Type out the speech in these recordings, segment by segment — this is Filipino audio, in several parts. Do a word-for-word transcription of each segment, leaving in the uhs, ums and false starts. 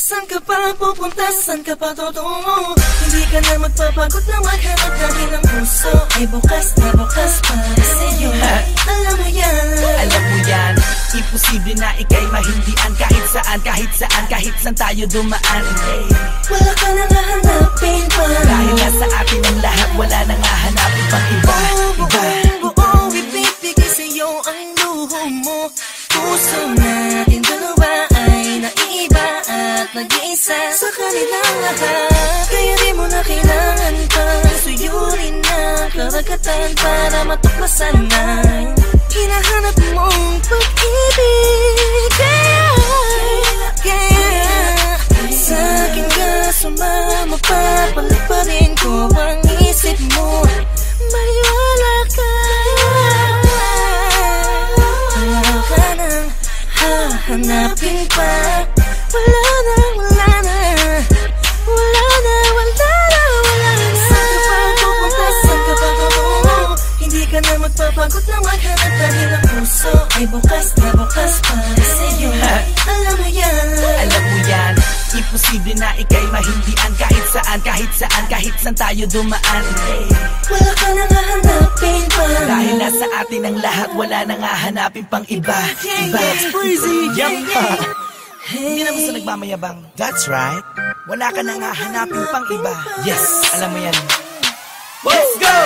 Saan ka pa pupunta? Saan ka pa tutungo? Hindi ka na magpapagod na maghanap dahil ang puso ay bukas na bukas para sa'yo. Alam mo yan, alam mo yan. Imposible na ika'y mahindian kahit saan, kahit saan, kahit saan tayo dumaan. Hey. Wala ka nang hahanapin pa, dahil nasa atin ang lahat, wala nang hahanapin pang iba. Buong buo, ibibigay sa'yo ang luho mo. Puso natin dalawa ay naiiba at nag-iisa sa kanilang lahat. Kaya di mo na kailangan pang suyurin ang karagatan para matuklasan na hinahanap mong pag-ibig. Kaya, kaya sa akin ka sumama, papaliparin ko ang isip mo. Maniwala ka, wala ka nang hahanapin pa. Wala na, wala na, wala na, wala na, wala na. Saan ka pa pupunta? Saan ka pa tutungo? Hindi ka na magpapagod na maghanap dahil ang puso ay bukas na bukas para sa'yo. Alam mo yan, alam mo yan. Imposible na ika'y mahindian kahit saan, kahit saan, kahit saan tayo dumaan. Hey. Wala ka nang hahanapin pa, dahil nasa atin ang lahat, wala nang hahanapin pang iba. Iba. It's breezy. Yup. Hey. Hindi naman sa nagmamayabang. That's right. Wala ka nang hahanapin pang iba. Yes, alam mo yan. Let's go!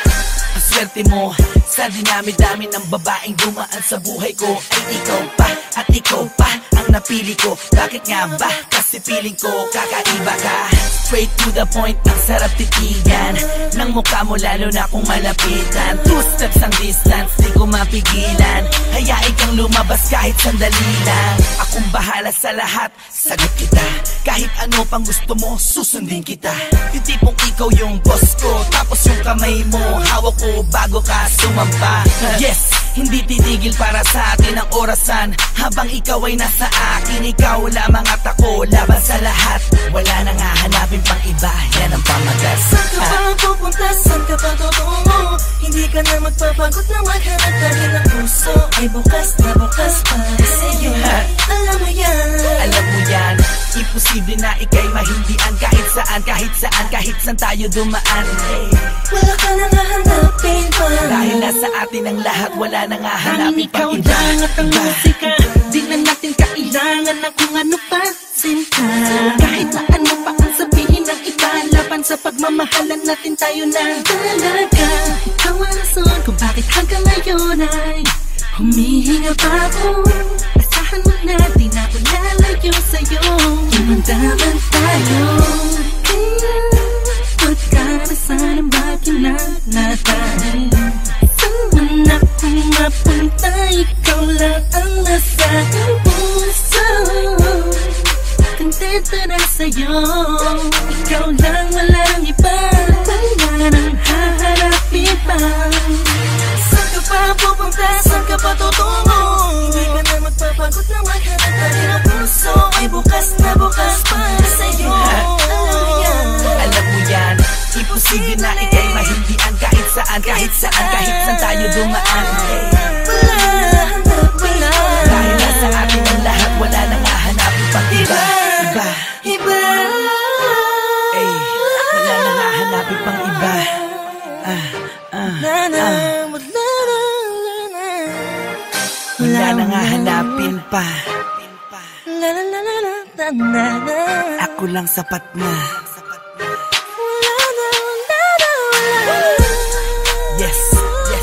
Ang swerte mo sa dinami-dami ng babaeng dumaan sa buhay ko ay ikaw pa at ikaw pa ang napili ko. Bakit nga ba? Kasi feeling ko kakaiba ka. Straight to the point, ang sarap titigan ng mukha mo lalo na kung malapitan. Two steps ang distance, di ko mapigilan. Hayain kang lumabas kahit sandali lang. Akong bahala sa lahat, sagot kita. Kahit ano pang gusto mo, susundin kita. Yung tipong ikaw yung boss ko, tapos yung kamay mo hawak ko bago ka sumampa. Yes, hindi titigil para sa atin ang orasan. Habang ikaw ay nasa akin, ikaw lamang at ako laban sa lahat. Wala nang hahanapin pang iba, yan ang pamagas. Saan ka pa pupunta? Saan ka pa tutungo? Hindi ka na magpapagod na maghanap dahil ang puso ay bukas na bukas para sa'yo. Alam mo yan, alam mo yan. Imposible na ika'y mahindian kahit saan, kahit saan, kahit saan tayo dumaan. Hey. Wala ka nang hahanapin pa, dahil nasa atin ang lahat, wala nang hahanapin pang iba. Ikaw lang at ang musika, di na natin kailangan na kung ano pa sinta. Kahit na ano pa ang sabihin ng iba, laban sa pagmamahalan natin tayo na talaga. Ikaw ang rason kung bakit hanggang ngayon ay humihinga pa ako. Asahan mo na di na ako lalayo sa'yo, imandaman tayo. Kaya pagkarasan ang bakinalatan, saan man akong mapunta, ikaw lang ang nasa aking puso. Kontento na sa'yo, ikaw lang, walang iba. Wala nang hahanapin pa. saan ka pa pupunta? Saan ka pa tutungo? Hindi ka na magpapagod na maghanap dahil ang puso ay bukas na bukas para sa'yo. Alam mo yan, alam mo yan. Imposible na ika'y mahindian kahit saan, kahit saan, kahit saan tayo dumaan. Hey. wala hanap, wala. Dahil nasa atin ang lahat, wala nang hahanapin pang iba. Iba, Iba, ay, wala nang hahanapin pang iba. Ah, ah, na na, ah. wala na, wala na. Wala nang hahanapin pa. La la la la la la la la. Ako lang sapat na. Wala na, wala na, wala na. Yes, yes.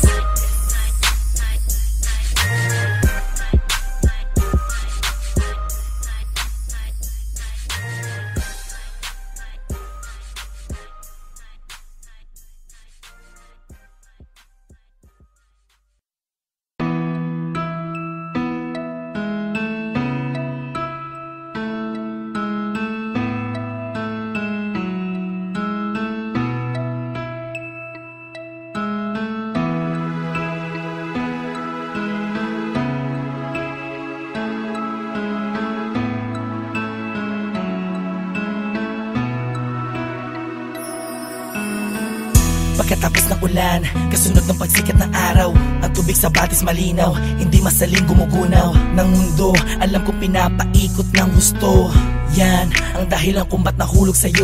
Pagkatapos ng ulan, kasunod ng pagsikat ng araw, ang tubig sa batis malinaw, hindi masaling gumugunaw ng mundo. Alam kong pinapaikot ng gusto. Yan ang dahilan kung ba't nahulog sa'yo.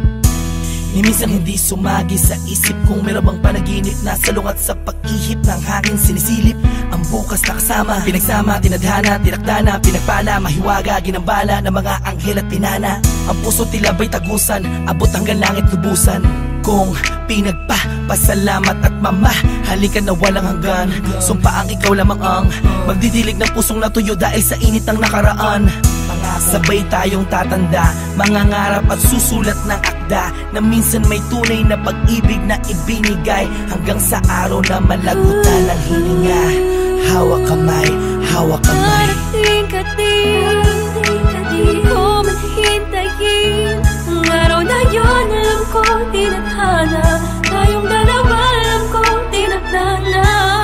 Ni minsan hindi sumagi sa isip kung meron bang panaginip na salungat sa pag-ihip ng hangin sinisilip. Ang bukas na kasama, pinagsama, tinadhana, tinakdana, pinagpala, mahiwaga, ginambala ng mga anghel at pinana. Ang puso tila ba'y tagusan, abot hanggang langit lubusan. Kung pinagpa, pasalamat at mamahalin ka na walang hanggan. Sumpaang ikaw lamang ang magdidilig ng pusong natuyo dahil sa init ng nakaraan. Sabay tayong tatanda, mangangarap at susulat ng akda na minsan may tunay na pag-ibig na ibinigay hanggang sa araw na malagutan ng hininga. Hawak kamay, hawak kamay. Darating ka din, di ko man hintayin. Ang araw na yun, alam ko, tinadhana. Tayong dalawa, alam ko, tinadhana.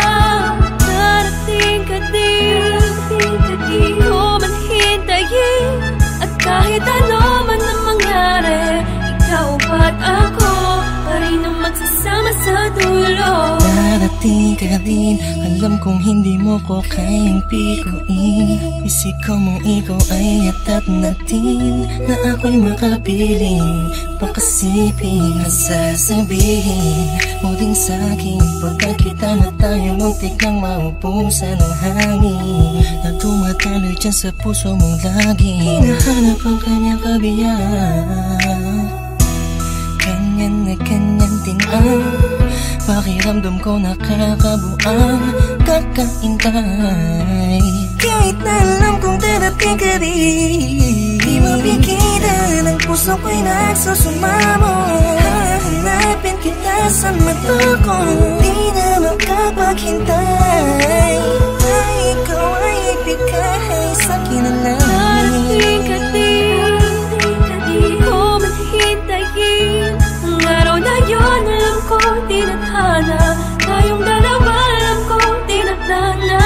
Darating ka din, di ko man hintayin. At kahit ano man ang mangyari, ikaw ba't ako pa rin ang magsasama sa dulo. Darating ka din, alam kong hindi mo ko kayang pikuin. Isiko mo ikaw ay atat natin na ako'y makapiling. Pakasipin at sasabihin mo din sa'kin pagkakita na tayo muntik nang maubusan ng hangin na tumataloy dyan sa puso mong lagi. Hinahanap ang kanyang kabiyaan. Ganyan na ganyan din ang pakiramdam ko, nakakabuang kakaintay. Kahit na alam kong darating ka rin, di mapigilan ang puso ko'y nagsusumamo. Hahanapin kita sa mata ko, di na makapaghintay. Ay, ikaw ay ibigay sa'kin na lang. Darating ka din, di ko man hintayin. Ang araw na yun, alam ko, tinadhana. Tayong dalawa, alam ko, tinadhana.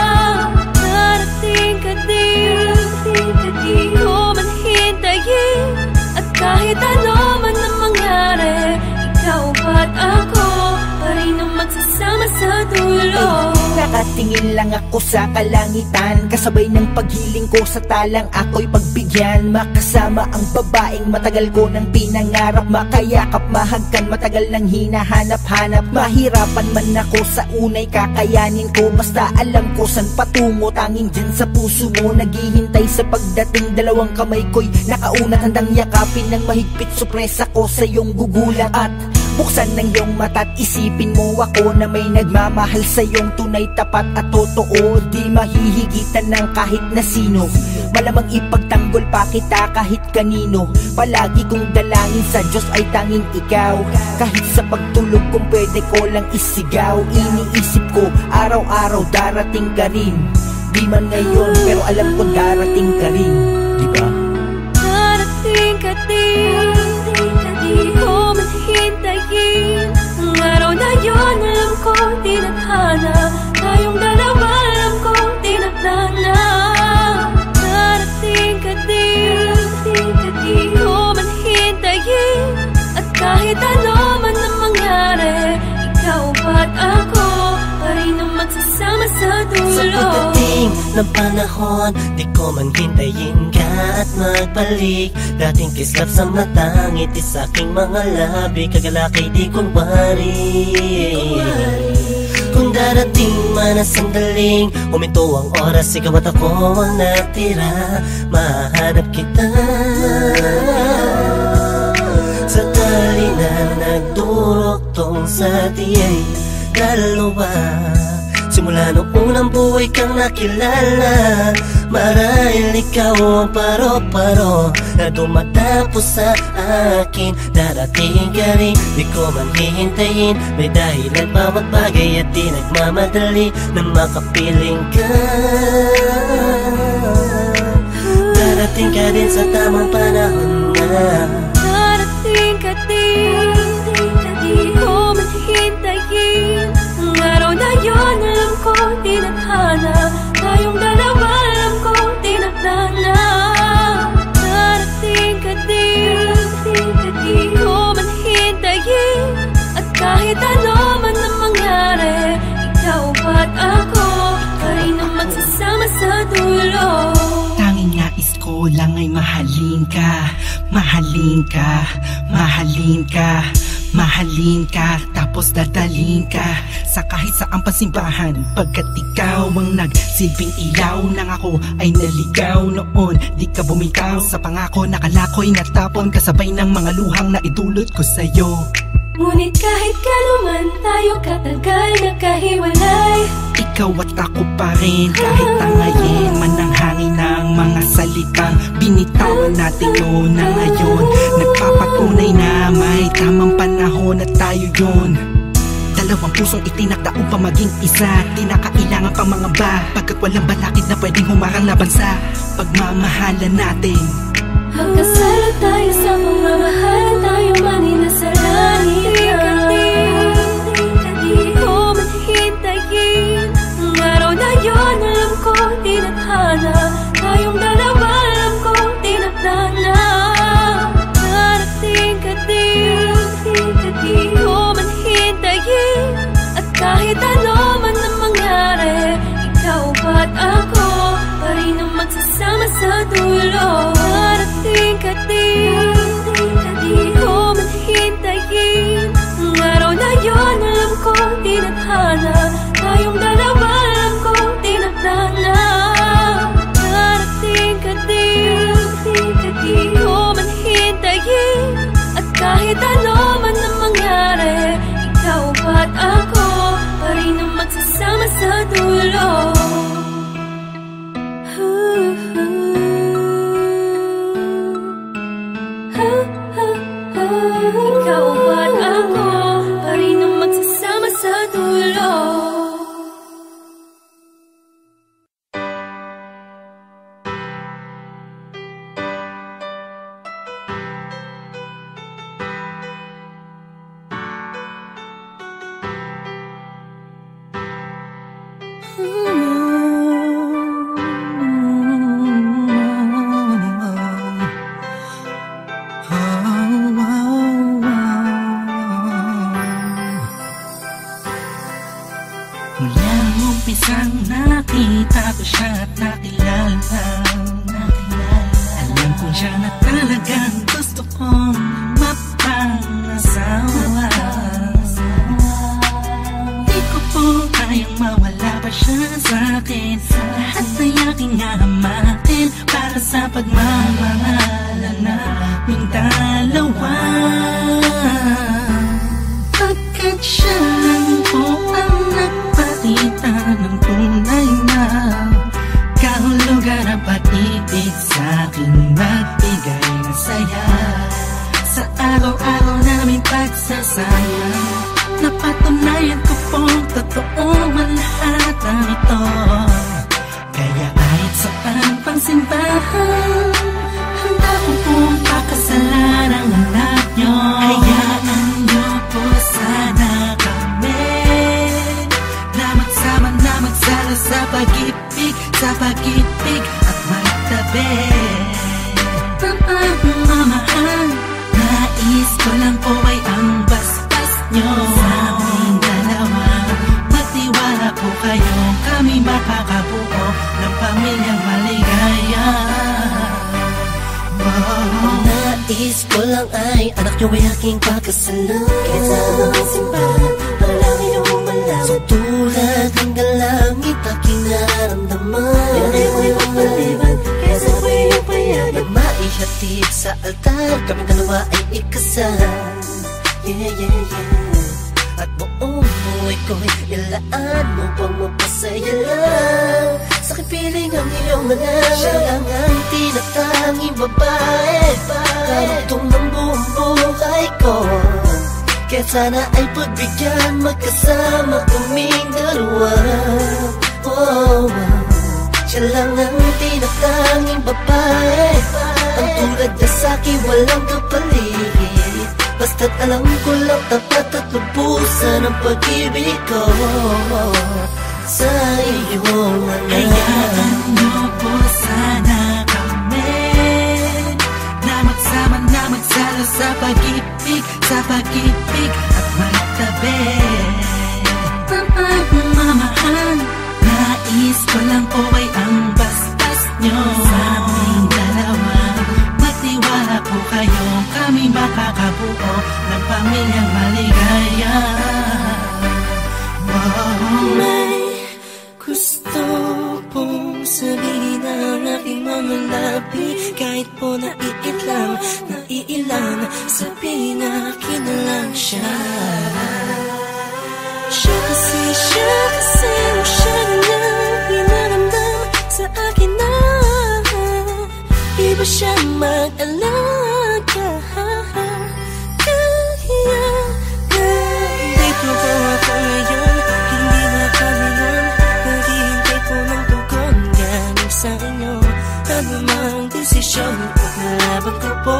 Darating ka din, di ko man hintayin. At kahit ano man ang mangyari, ikaw ba't ako pa rin ang magsasama sa dulo. Nakatingin lang ako sa kalangitan, kasabay ng paghiling ko sa talang ako'y pagbigyan. Makasama ang babaeng matagal ko nang pinangarap, makayakap, mahagkan, matagal nang hinahanap-hanap. Mahirapan man ako sa unay, kakayanin ko, basta alam ko san patungo. Tanging dyan sa puso mo, naghihintay sa pagdating. Dalawang kamay ko'y nakaunat, handang yakapin ng mahigpit. Sorpresa ko sa iyong gugulat at buksan ng iyong mata't isipin mo ako na may nagmamahal sa iyong tunay, tapat at totoo. Di mahihigitan ng kahit na sino, malamang ipagtanggol pa kita kahit kanino. Palagi kong dalangin sa Diyos ay tanging ikaw. Kahit sa pagtulog kung pwede ko lang isigaw. Iniisip ko araw-araw darating ka rin. Di man ngayon pero alam ko darating ka rin, di ba? Darating ka din, di ko man hintayin. Ang araw na yun, alam ko, tinadhana. Tayong dalawa, alam ko, tinadhana. Darating ka din, di ko man hintayin. At kahit ano man ang mangyari, ikaw ba't ako pa rin ang magsasama sa dulo. Sa pagdating ng panahon, di ko man hintayin ka at magbalik. Dating kislap sa mata, ngiti sa aking mga labi, kagalakay di kunwari. Kung darating man ang sandaling huminto ang oras, ikaw at ako ang natira. Mahanap kita sa tali na nagduruktong sa tiyay dalawa. Simula noong unang buhay kang nakilala, marahil ikaw ang paro-paro na dumatapos sa akin. Darating ka rin, di ko man hihintayin. May dahilan bawat bagay at di nagmamadali na makapiling ka. Darating ka din sa tamang panahon na. Darating ka din, di ko man hintayin. Ang araw na yun, alam ko, tinadhana. Tayong dalawa, alam ko, tinadhana. Darating ka din, di ko man hintayin. At kahit ano man ang mangyari, ikaw ba't ako pa rin ang magsasama sa dulo. Tanging nais ko ko lang ay mahalin ka, mahalin ka, mahalin ka, mahalin ka, tapos dadalhin ka sa kahit saang pasimbahan. Pagkat ikaw ang nagsilbing ilaw nang ako ay naligaw noon. Di ka bumitaw sa pangako, nakalako'y natapon kasabay ng mga luhang na idulot ko sa'yo. Ngunit kahit kanuman tayo katagal nagkahiwalay, ikaw at ako pa rin, kahit tangayin man ang hangin ng mga salitang binitawan natin noon na ngayon. Nagpapatunay na may tamang panahon at tayo yun. Dalawang pusong itinakda upang maging isa, di na kailangan pang mga ba, pagkat walang balakid na pwedeng humarang laban sa pagmamahalan natin. Magkasala tayo sa pagmamahalan, tayo man inasalanin. Di ko man hintayin ang araw na yun, alam ko tinadhana. Tayong dalawa alam ko tinadhana. Darating ka din, di ko man hintayin. At kahit ano man ang mangyari, ikaw ba't ako pa rin ang magsasama sa dulo. Darating ka din, di ko man hintayin ang araw na yun, alam ko tinadhana. Tayong dalawa alam ko tinadhana. Darating ka din, di ko man hintayin. At kahit ano man ang mangyari, ikaw ba't ako pa rin ang magsasama sa dulo. Ikaw ba't ako pa rin ang magsasama sa dulo. Mula nung umpisang nakita ko siya at nakilala, alam kong siya na talagang gusto kong mapangasawa. Di ko po kayang mawala pa siya sa'kin, lahat ay aking hahamakin para sa pagmamahalan naming dalawa. Pagkat siya lang po ang nagpakita ng tunay na kahulugan ng pag-ibig sa'kin, magbigay ng saya sa araw-araw naming pagsasama. Napatunayan ko pong totoo man lahat ng ito, kaya kahit sa pagpangsimbahan, handa ko pong pakasalan ang anak nyo. Hayaan nyo po sana kami na magsama, na magsala sa pag-ibig, sa pag-ibig at magtabi. Pagmamahal, nais ko lang po ay ang basbas nyo sa aming dalawa. Magtiwala po kayo, kami makakabuo ng pamilyang maligaya. Nais ko lang ay anak nyo ay aking pagkasalan. Kaysa ang simbahan, para lang iyong malaman. So tulad ng dalangit aking naramdaman, yan ay mo'y mapaliban, kaysa mo'y iyong payagan. Nang maihatid sa altar, kami dalawa ay ikasal. Yeah, yeah, yeah. At buong buhay ko'y ilaan mo pang mapasaya lang. Sa kipiling ang iyong anak, siya lang ang tinatanging babae, karugtong ng buong buhay ko. Kaya sana ay pagbigyan, magkasama kaming dalawa. Oh, siya lang ang tinatanging babae, ang tulad niya sa'kin walang kapalit. Basta't alam ko lang tapat at lubusan ang pag-ibig ko sa iyong anak. Hayaan nyo po sana kami na magsama, na magsalo sa pag-ibig, sa pag-ibig at magtabi. Pagmamahal, nais ko lang po ay ang basbas nyo sa aming dalawa. Gusto pong sabihin ang aking mga labi, kahit po naiilang, naiilang, sabihin akin na lang siya. Siya kasi, siya kasi, siya na lang pinaramdam sa akin na iba siya mag-alaga. Kaya, dito po ako ngayon, hindi na kailangan, naghihintay po ng tugon galing sa inyo. Ano mang desisyon, paglalaban ko po.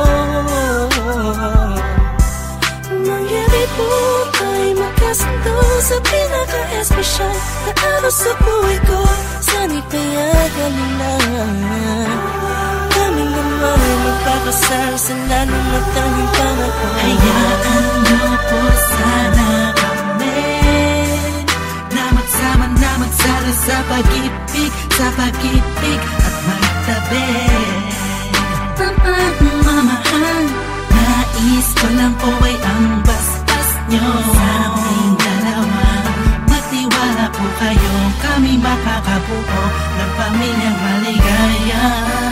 Mangyari po ay magkasundo sa pinaka-espesyal na araw sa buhay ko. Sana'y payagan na kaming naman magpapasal sa lalong at tanging pangako. Hayaan niyo po sana kami na magsama na magsara sa pag-ibig, sa pag-ibig at magtabi. Ang pagmamahal, nais ko lang po ay ang bastas nyo sa aming dalawa. Magtiwala po kayo, kami makakabuo ng pamilyang maligaya.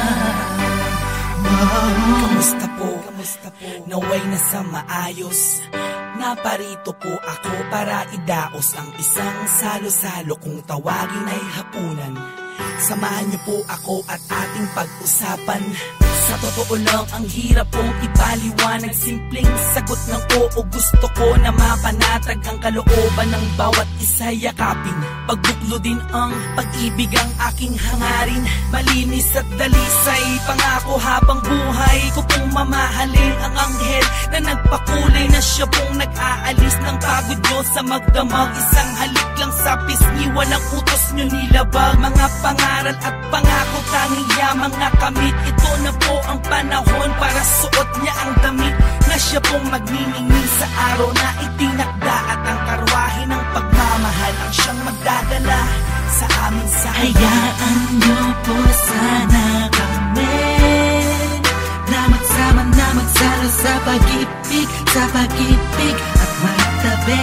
Kamusta po? Kamusta po? Naway nasa maayos. Naparito po ako para idaos ang isang salo-salo kung tawagin ay hapunan. Samahan niyo po ako at ating pag-usapan. Sa totoo lang, ang hirap pong ipaliwanag. Simpleng sagot ng oo, gusto ko na mapanatag ang kalooban ng bawat isa yakapin. Pagbuklo din ang pag-ibig ang aking hangarin. Malinis at dalisay, pangako habang buhay ko pong mamahalin ang anghel na nagpakulay na siya pong nag-aalis ng pagod nyo sa magdamag. Isang halik lang sa pisngi, walang utos nyo nilabag. Mga pangaral at pangako, tanging yamang nakamit. Ito na po ang panahon para suot niya ang damit na siya pong magniningning sa araw na itinakda. At ang karwahe ng pagmamahal ang siyang magdadala sa amin sa hayaan niyo po sana kami na magsama na magsara sa pag-ibig, sa pag-ibig at magtabi.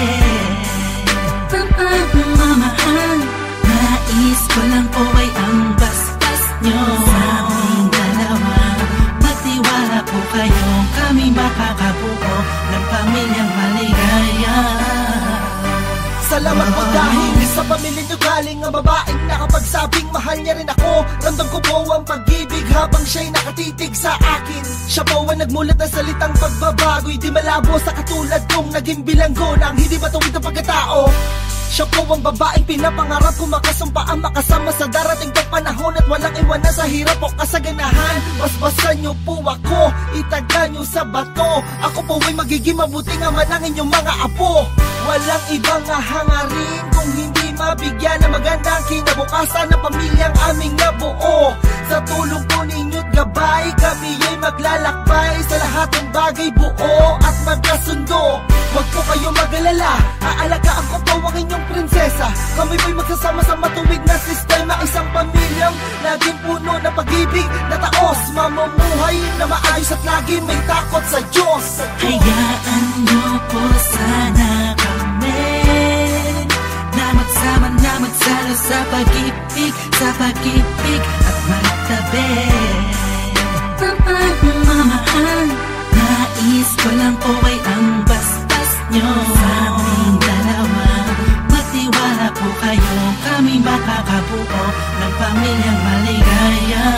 Ang pagmamahal, nais ko lang po ay ang bastas nyo sa aming dalawa. Magtiwala po kayo, kami makakabuo ng pamilyang maligaya. Salamat po dahil sa pamilya niyo galing ang babaeng nakapagsabing mahal niya rin ako. Ramdam ko po ang pag-ibig habang siya'y nakatitig sa akin. Siya po ang nagmulat ng salitang pagbabago'y di malabo sa katulad kong naging bilanggo ng hindi matuwid ang pagkatao. Siya po ang babaeng pinapangarap ko, makasumpaan makasama sa darating pang panahon at walang iwanan sa hirap o kasaganahan. Basbasan niyo po ako, itaga niyo sa bato. Ako po ay magiging mabuting ama ng inyong mga apo. Walang ibang hangarin kung hindi mabigyan ng magandang kinabukasan ng pamilyang aming nabuo. Sa tulong po ninyo't gabay, kami ay maglalakbay sa lahat ng bagay, buo at magkasundo. Huwag po kayo mag-alala, aalagaan ko po ang inyong prinsesa. Kami po'y magsasama sa matuwid na sistema, isang pamilyang laging puno ng pag-ibig na taos, mamumuhay na maayos at lagi may takot sa Diyos. Hayaan niyo po sana kami na magsama na magsalo sa pag-ibig, sa pag-ibig at magtabi. Ang pagmamahal, nais ko lang po ay ang bastas nyo sa aming dalawa. Magtiwala po kayo, kami makakabuo ng pamilyang maligaya.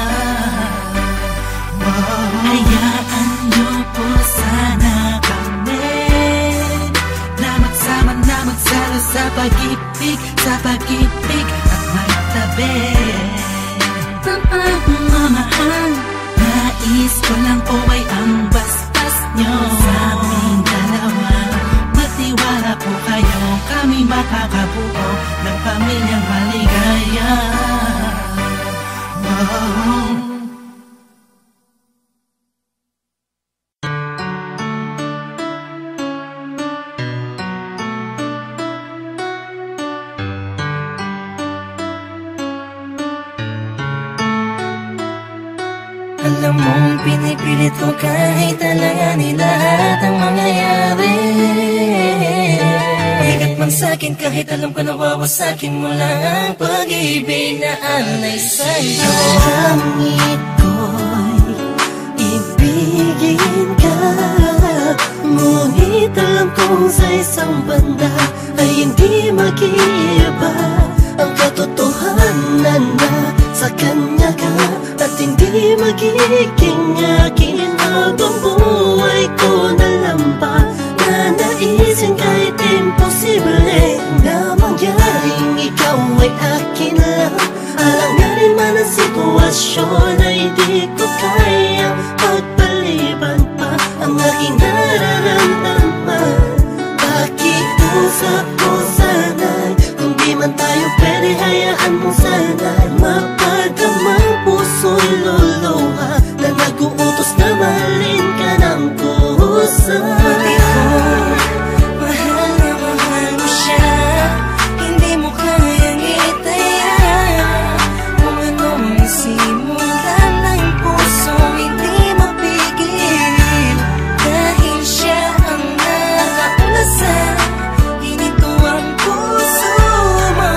Wow. Hayaan niyo po sana kami na magsama na magsalo sa pag-ibig, sa pag-ibig at magtabi. Ang pagmamahal, nais ko lang po ay ang bastas nyo sa aming dalawa. Magtiwala po kayo, kami makakabuo ng pamilyang maligaya. Wow. Alam mong pinipilit ko kahit alanganin lahat ang mangyayari. Bigat man lamang sa'kin kahit alam ko nawawasakin mo lang ang pag-ibig na alay sa'yo. Langit ko'y ibigin ka, ngunit alam kong sa isang banda ay hindi mag-iiba ang katotohanan na sa kanya ka at hindi magiging akin habang buhay ko na lampa. Nanaisin kahit imposible na mangyaring ikaw ay akin lang. Alanganin man ang sitwasyon ay di ko kayang pagpaliban pa ang aking nararamdaman. Pakiusap ko sana'y kung di man tayo pwede, hayaan mo sana'y mapadamang puso'y luluha na nag-uutos na mahalin ka ng kusa. Pati ko, mahal na mahal mo siya, hindi mo kayang itaya. Kung anong simulan ng puso hindi mapigil, dahil siya ang nakaulasan, ginito ang puso mo.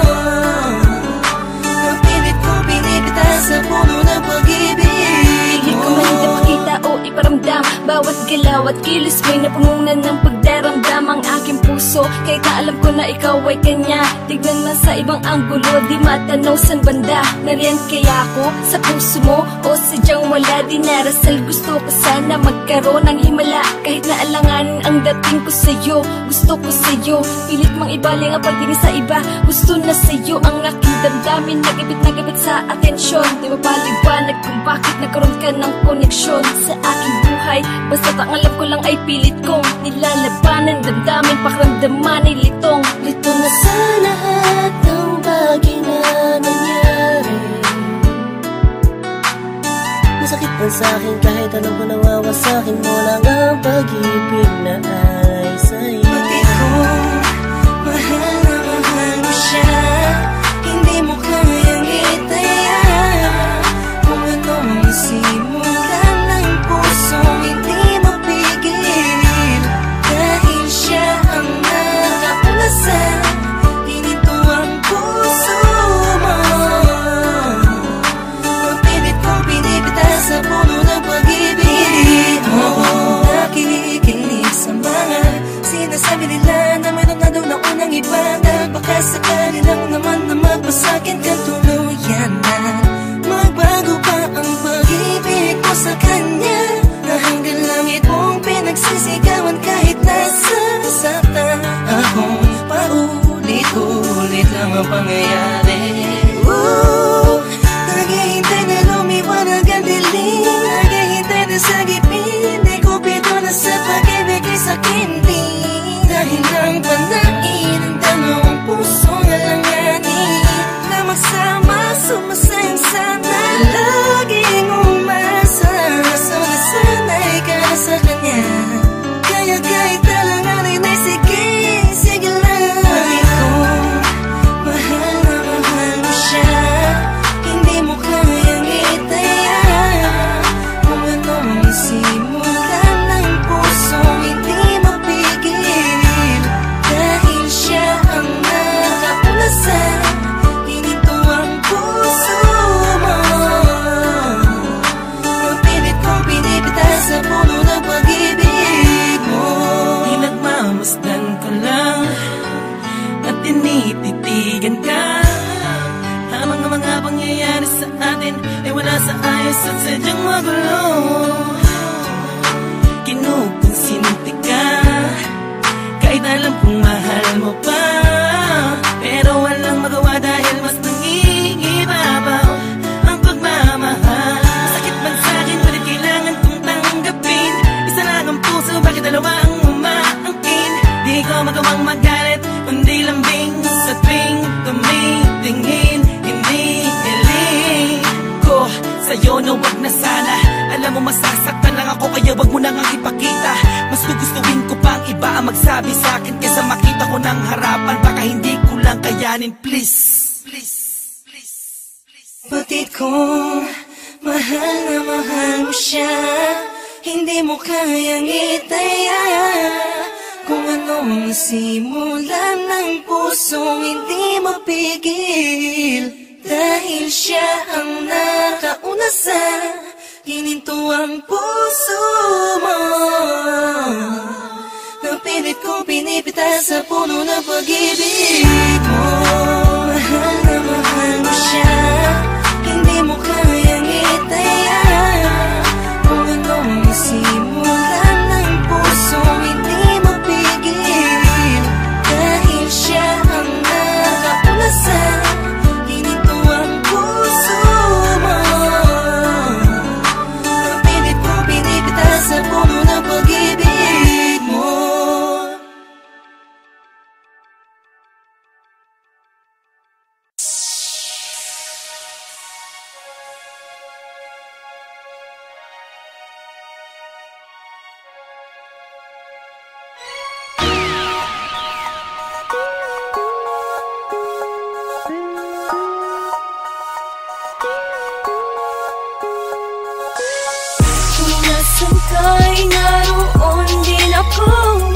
Napilit ko binibita sa puno ng pag-ibig. Hindi ko man ipakita o iparamdam, bawat galaw at kilos may napungunan ng pagdaramdam ang aking puso. Kahit na alam ko na ikaw ay kanya, tignan man sa ibang anggulo, di matanaw san banda. Nariyan kaya ako sa puso mo o sadyang wala? Di narasal, gusto ko sana magkaroon ng himala. Kahit na alanganin ang dating ko sa'yo, gusto ko sa'yo. Pilit mang ibaling ang pagtingin sa iba, gusto na sa'yo ang aking damdamin. Nagibit na gabit sa atensyon, di mapaliwanag kung bakit nagkaroon ka ng koneksyon sa aking buhay. Basta't ang alam ko lang ay pilit kong nilalabanan, damdamin, pakiramdaman ay litong Lito na sa lahat ng bagay na nangyari. Masakit man sa'kin kahit alam ko nawawasakin mo lang ang pag-ibig na ay sa'yo. Pati ko, mahal na mahal mo siya, hindi mo kayang itaya. Kung anong simulan ng puso hindi mapigil, dahil siya ang nakaulasan, ginito ang puso mo. Napilit ko binibita sa puno ng pag-ibig mo. Nakikinig sa mga sinasabi nila na mayroon na daw na unang iba, dahil baka sakali lang naman na magpasakin ka tuluyan na magbago pa ang pag-ibig ko sa kanya, na hanggang langit mong pinagsisigawan kahit nasa sakta akong paulit-ulit lang ang pangyayari. Ooh, naghihintay na lumiwanag ang dilim, naghihintay na sa gipin, di ko pito na sa pag-ibig ay sakin din. Dahil ang panain ng dalawang puso na langanin na magsama, sumasayang sana, laging umasa. So nasanay ka na sa kanya, kaya kahit talanganin ay sige, sige lang. Pati ko, mahal na mahal mo siya, hindi mo kayang itaya. Kung anong simulan ng puso hindi mapigil, dahil siya ang nakaulasan, ginito ang puso mo. Napilit ko binibita sa puno ng pag-ibig mo. Pinagmamasdan ko lang at tinititigan ka, habang ang mga pangyayari sa atin ay wala sa ayos at sadyang magulo. Kinukonsinti ka kahit alam kong mahal mo pa, pero walang magawa dahil mas nangingibabaw ang pagmamahal. Sakit man sa'kin, ngunit kailangan kong tanggapin. Isa lang ang puso, bakit dalawa ang umaangkin? Di ko magawang magalit, kundi lambing sa tuwing tumitingin. Hindi hiling ko sa'yo na wag na sana. Alam mo masasaktan lang ako, kaya wag mo nang ang ipakita. Mas gugustuhin ko pang iba ang magsabi sa'kin kaysa makita ko ng harapan. Baka hindi ko lang kayanin, please. Please, please, please. Pati ko, mahal na mahal mo siya, hindi mo kayang itaya. Kung anong simulan ng pusong hindi mapigil, dahil siya ang nakauna sa hinintuang puso mo. Napilit kong pinipitas sa puno ng pag-ibig mo. Mahal na mahal mo siya, hindi mo kayang itaya. Kung anong simulan ng pusong hindi mapigil, dahil siya ang nakauna sa hinintuang puso mo. Napilit kong pinipitas sa puno ng pag-ibig mo. Nasaan ka'y naroon din ako.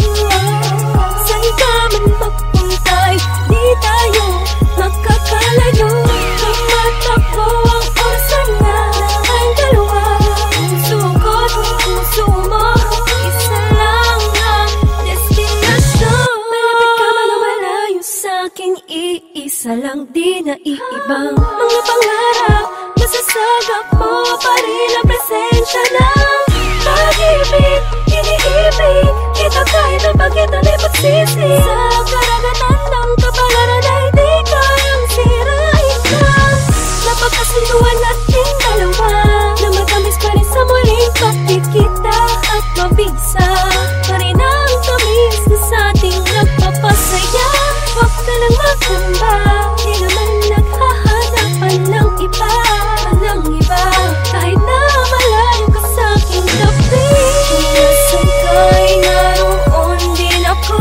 Saan ka man magpunta'y di tayo magkakalayo. Tumatakbo ang oras na ang dalawa. Puso ko't puso mo, isa lang ang destinasyon. Malapit ka man o malayo sa'king iisa lang di naiibang mga pangarap. Masasagap mo pa rin ang presensya ng pag-ibig, iniibig kita kahit ang pagkita na pagsisi. Sa karagatan ng kapalaran ay di kayang sirain ka. Napagkasunduan nating dalawa na matamis pa rin sa muling pagkikita. At mabisa pa rin ang tamis na sa ating nagpapasaya. Huwag ka lang magkamba, di naman naghahanapan ng iba, ng iba. Kahit na malayo ka sa aking tabi, nasaan ka'y naroon din ako.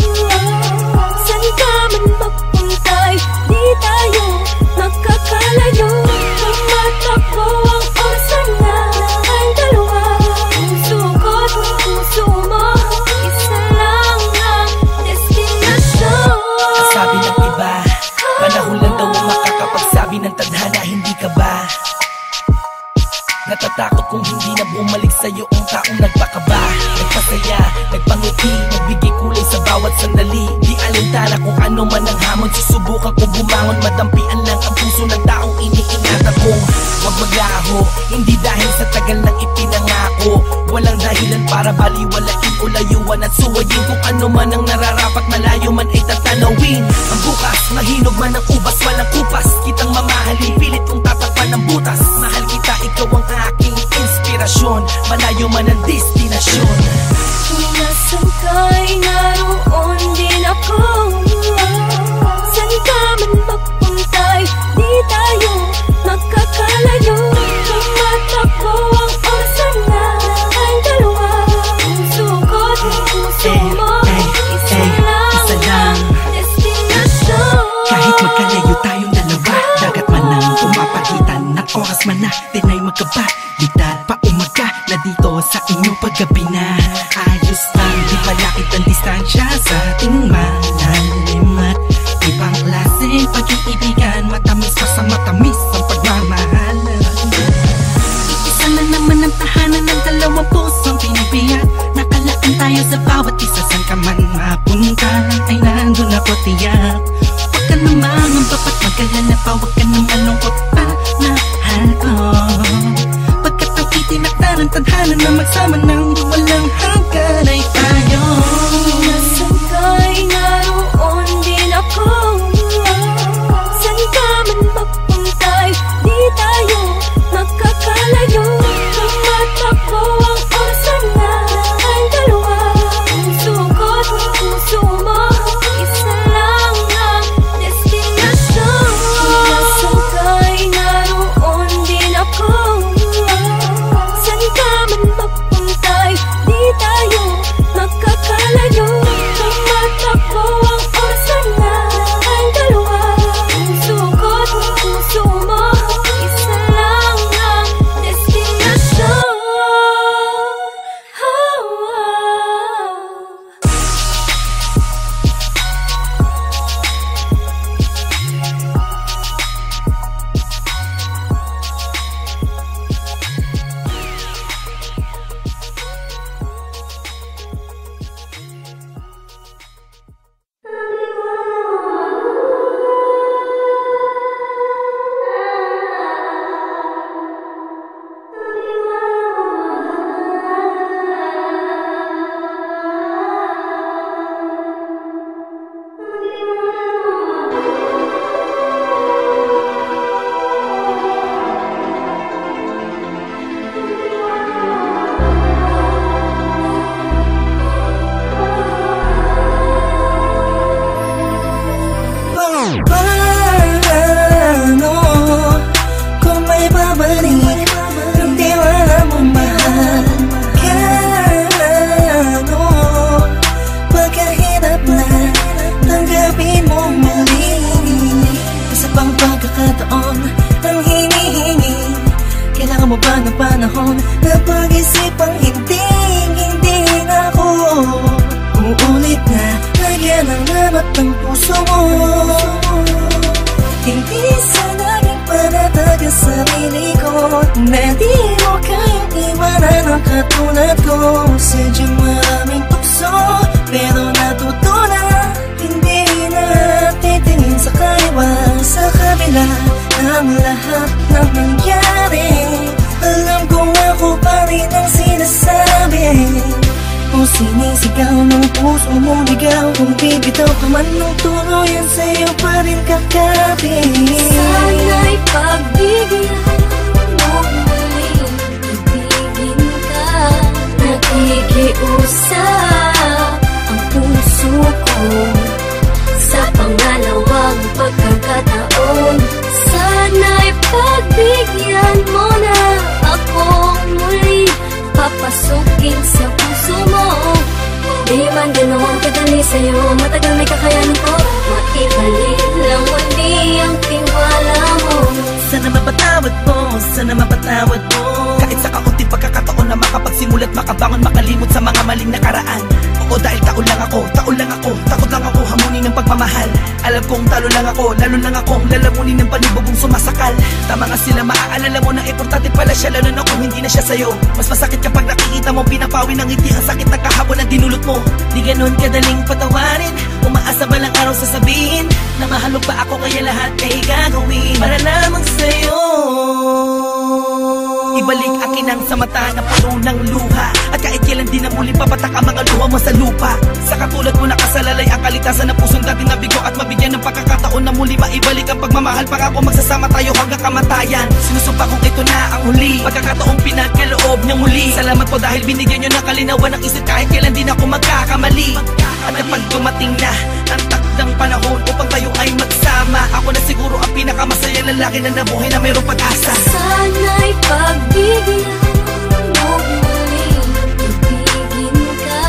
Saan ka man magpunta'y di tayo magkakalayo. Tumatakbo ang oras na ang dalawa. Puso ko't puso mo, isa lang ang destinasyon. Ang sabi ng iba, panahon lang daw ang makakapagsabi ng tadhana. Hindi ka ba natatakot kung hindi na bumalik sa'yo ang taong nagpakaba, nagpasaya, nagpangiti, nagbigay kulay sa bawat sandali. Di alintana kung ano man ang hamon, susubukan kong bumangon. Madampian lang ang puso ng taong iniingatan kong huwag maglaho. Hindi dahil sa tagal ng ipinangako, walang dahilan para baliwalain o layuan at suwayin. Kung ano man ang nararapat, malayo man ay tatanawin. Ang bukas, mahinog man ang ubas, walang kupas. Kitang mamahalin, pilit kong tatakpan ng butas. Mahal kita, ikaw ang aking inspirasyon, malayo man ang destinasyon. Nasaan ka'y naroon din ako. Saan ka man magpunta'y di tayo magkakalayo. Tumatakbo ang oras na ang dalawa. Puso ko't puso mo, isa lang ang destinasyon. Kahit magkalayo tayong dalawa, dagat man ang pumapagitan ng oras man natin ay magkaba. Ditad pa umaga na dito sa inyong paggabi na ayos lang, di palakit ang distansya sa ating malalim at ibang klaseng pag-iibigan. Matamis pa sa matamis ang pagmamahal. Isa na naman ang tahanan ng dalawang pusong pinibiyak. Nakalaan tayo sa bawat isa, saan ka man mapunta ay nandun ako tiyak. Huwag ka namang ang bapat mag-alala pa, huwag ka nang malungkot pa, mahal ko. Pagkat ang itinakda ng tadhana na magsama ng walang hanggan ay tayo. Nasaan ka'y naroon din ako. Saan ka man magpunta'y di tayo magkakalayo. Tumatakbo ang oras na ang dalawa. Puso ko't puso mo, isa lang ang destinasyon. Nasaan ka'y naroon din ako. Saan ka man magpunta'y panahon na pag-isipang hindi, hindi na ako uulit na lagyan ng lamat ng puso mo. Hindi sa naging panatag ang sarili ko na di mo kayang iwanan ang katulad ko. Sadyang maraming tukso pero natutunan hindi na titingin sa kaliwa. Sa kabila ng lahat ng nangyari, alam kong ako pa rin ang sinasabi. Kung sinisigaw ng puso mong ligaw, kung bibitaw ka man ng tuluyan, sa'yo pa rin kakapit. Sana'y pagbigyan mo muling ibigin ka. Nakikiusap ang puso ko sa pangalawang pagkakataon. Sana'y pagbigyan mo na akong muli papasukin sa puso mo. Di man ganoon kadali sa'yo, matagal may kakayanin ko. Maibalik lang muli ang tiwala mo. Sana mapatawad mo, sana mapatawad mo. Kahit sa kaunting pagkakataon na makapagsimulat, makabangon, makalimot sa mga maling nakaraan. Oo, dahil taon lang ako, taon lang ako, takot lang ako hamunin ng pagmamahal. Alam kong talo lang ako, lalo lang akong lalamunin ng panibugong sumasakal. Tama nga sila, maaalala mo na importante pala siya, lalo na kung hindi na siya sa'yo. Mas masakit kapag nakikita mo pinapawi ng ngiti ang sakit na kahapon ang dinulot mo. Di ganon kadaling patawarin, umaasa ba lang araw sasabihin na mahal mo pa ako, kaya lahat ay gagawin para lamang sa'yo. Ibalik akin ang sa mata na puno ng luha, at kahit kailan di na muli papatak ang mga luha mo sa lupa. Sa katulad mo nakasalalay ang kalitasan ng pusong dati nabigo, at mabigyan ng pagkakataon na muli maibalik ang pagmamahal. Pangako magsasama tayo hanggang kamatayan. Sinusumpa kong ito na ang huli, pagkakataong pinagkaloob niya muli. Salamat po dahil binigyan nyo ng kalinawan ng isip, kahit kailan di na ako magkakamali. At kapag dumating na ang takdang panahon upang tayo ay magsama, ako na siguro ang pinakamasaya lalaki na nabuhay na mayroong pag-asa. Sana'y pagbigyan mo muling ibigin ka.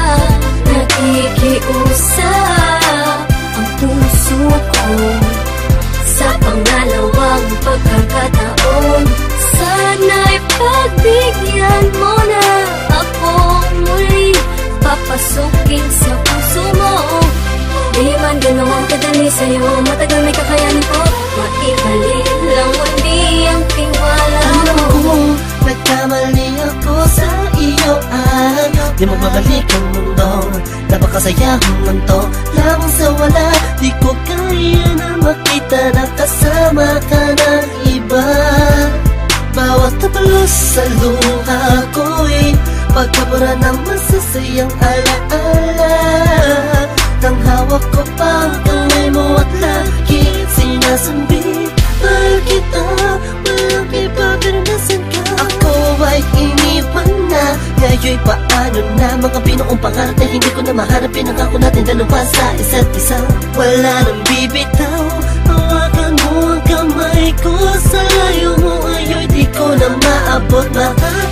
Nakikiusap ang puso ko sa pangalawang pagkakataon. Sana'y pagbigyan mo na akong muli papasukin sa puso mo. Di man ganoon kadali sa'yo, matagal may kakayanin ko. Maibalik lang muli ang tiwala mo. Alam ko, nagkamali ako sa iyo ay di mo mabalik ang mundo. Napakasayang mundo lamang sa wala. Di ko kaya na makita na kasama ka ng iba. Bawat tapalos sa luha ko'y pagkabura ng masasayang alaala. Nang hawak ko pa ang kamay mo at lagi sinasambi, mahal kita, walang iba pero nasan ka? Ako ay iniwan na, ngayon'y paano na? Mga binuong pangarap na hindi ko na maharap, pinangako natin dalawa sa isa't isa. Wala nang bibitaw, hawakan mo ang kamay ko. Sa layo mo ayo'y di ko na maabot. Mahal,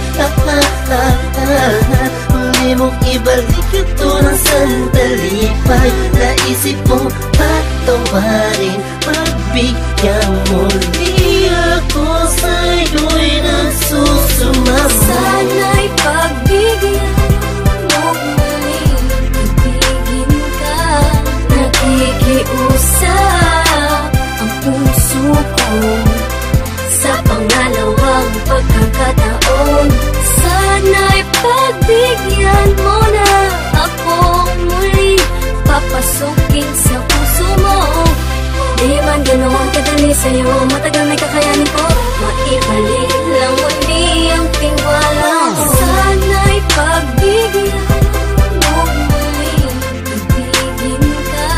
huli mong ibalik ito ng sandali pa'y naisip mo patawarin, pagbigyan muli ako sa'yo'y nagsusumama. Sana'y pagbigyan mo muling ibigin ka. Nakikiusap ang puso ko sa pangalawang pagkakataon. Sana'y pagbigyan mo na akong muli papasukin sa puso mo. Di man ganoon kadali sa'yo, matagal may kakayanin ko. Maibalik lang muli ang tiwala mo. Sana'y pagbigyan mo muling ibigin ka.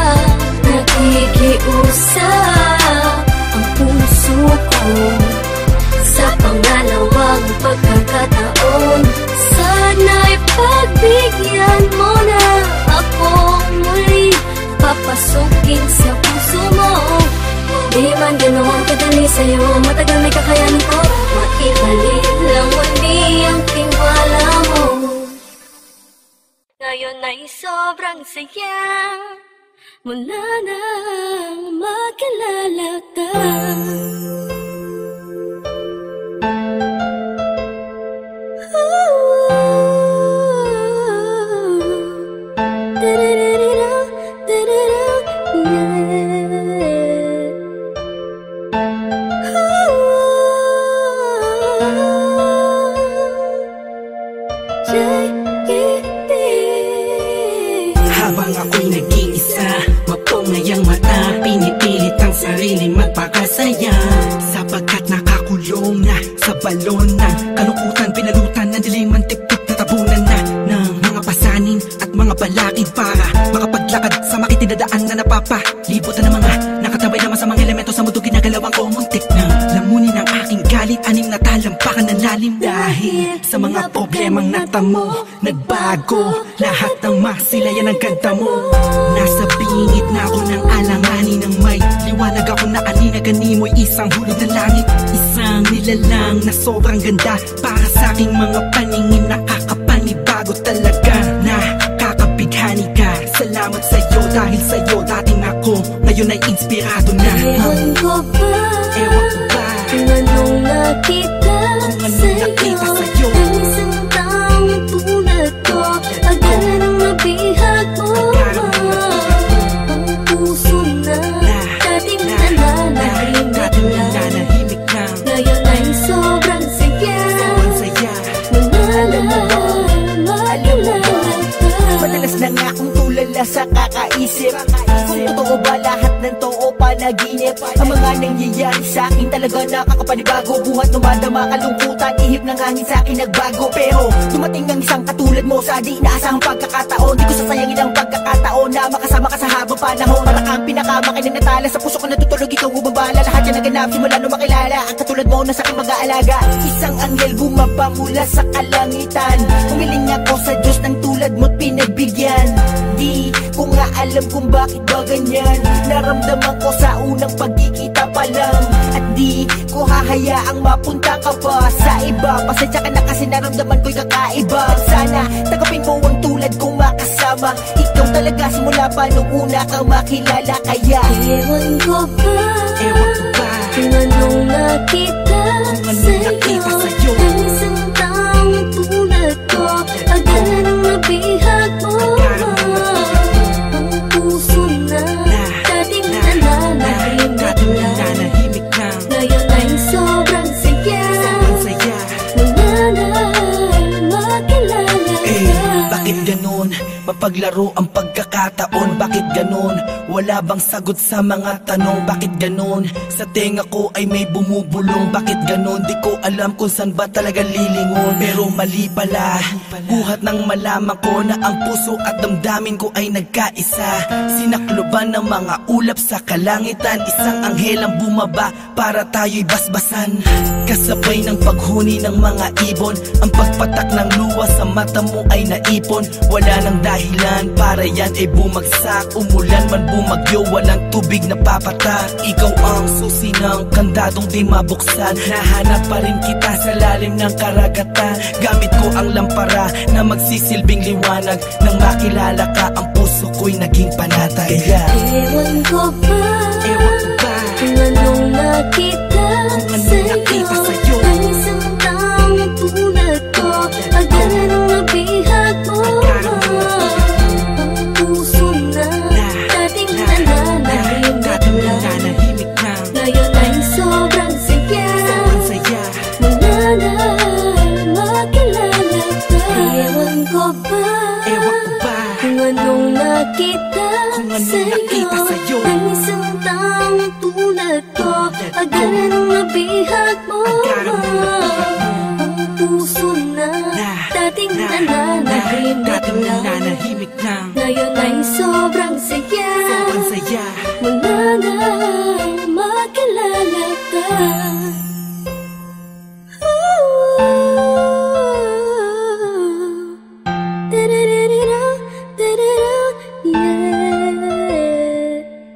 Nakikiusap ang puso ko sa pangalawang pagkakataon. Sana'y pagbigyan mo na akong muli papasukin sa puso mo. Di man ganoon kadali sa'yo, matagal may kakayanin ko. Maibalik lang muli ang tiwala mo. Ngayon ay sobrang saya, mula nang makilala ka. Kulong na sa balon na kalungkutan, pinalutan ng diliman, tip-tip na tabunan na ng mga pasanin at mga balakid para makapaglakad sa makitidadaan na napapalibutan ng mga nakatabay naman sa mga elemento sa mundo. Ginagalawang ko muntik na lamunin ang aking galit, anim na talampakan ng lalim dahil sa mga problemang natamo. Nagbago lahat ng masilayan ng ganda mo. Nasa bingit na ako ng alanganin ng may liwanag ako na alinagani mo'y isang hulog ng langit. Isang nilalang na sobrang ganda para sa aking mga paningin. Nakakapanibago talaga, nakakabighani ka. Salamat sa'yo dahil sa'yo dating ako ngayon ay inspirado na. Ewan ko ba, Ewan ko ba kung anong nakita kung anong nakita sa'yo. Ang isang taong tulad ko, agad ang mabihag mo. Ang puso na dating nananahimik lang, ngayon ay sobrang saya. Madalas na nga akong tulala sa kakaisip kung totoo ba lahat ng to o panaginip. Ang mga nangyayari sa akin talaga nakakapanibago. Buhat dumadama, kalungkutan, ihip ng hangin sa akin nagbago. Pero dumating ng isang katulad mo sa di inaasahang pagkakataon. Di ko sasayangin ang pagkakataon na makasama ka sa habang panahon. Para kang pinakamakin na natala, sa puso ko natutulog, ikaw bumabala. Lahat yan naganap simula nung makilala ang katulad mo na sa aking mag-aalaga. Isang anghel bumaba mula sa kalangitan. Humiling ako sa Diyos ng tulad mo't pinagbigyan. Di ko nga alam kung bakit ba ganyan. Naramdaman ko sa unang pagkikita pa lang. At di ko hahayaang mapunta ka pa sa iba. Pasensya ka na kasi naramdaman ko'y kakaiba. At sana tagapin mo ang tulad kong makasama. Ikaw talaga simula pa nung una kang makilala. Kaya Ewan ko ba, Ewan ko ba kung anong nakita kung anong nakita sa'yo. Ang isang taong tulad ko, agad ang mabihag mo. Ang puso na dating nananahimik lang, ngayon ay sobrang saya. Wala na makilala Eh, ka. bakit ganun? Mapaglaro ang pagkakataon. Bakit ganun? Wala bang sagot sa mga tanong? Bakit ganun? Sa tenga ko ay may bumubulong. Bakit ganun? Di ko alam kung saan ba talaga lilingon. Pero mali pala, buhat nang malaman ko na ang puso at damdamin ko ay nagkaisa. Sinakloban ng mga ulap sa kalangitan. Isang anghel ang bumaba para tayo'y basbasan. Kasabay ng paghuni ng mga ibon, ang pagpatak ng luwa sa mata mo ay naipon. Wala nang dahilan para yan ay bumagsak. Umulan man bumagyo, walang tubig na papatak. Ikaw ang susi ng kandadong di mabuksan. Nahanap pa rin kita sa lalim ng karagatan. Gamit ko ang lampara na magsisilbing liwanag. Nang makilala ka, ang puso ko'y naging panatag. Kaya Ewan ko ba, Ewan ko ba kung anong nakita kung anong nakita sa'yo. Ang isang taong tulad ko, agad ang mabihag mo. Ang puso na dating nananahimik lang, ngayon ay sobrang saya. Wala na makilala ka. Ewan ko ba, Ewan ko ba kung anong nakita kung anong nakita sa'yo. Ang isang taong tulad ko, agad ang mabihag mo. Ang puso na dating nananahimik lang, ngayon ay sobrang saya. Wala na makilala ka. Da-da-da-da-da, da-da-da, yeah.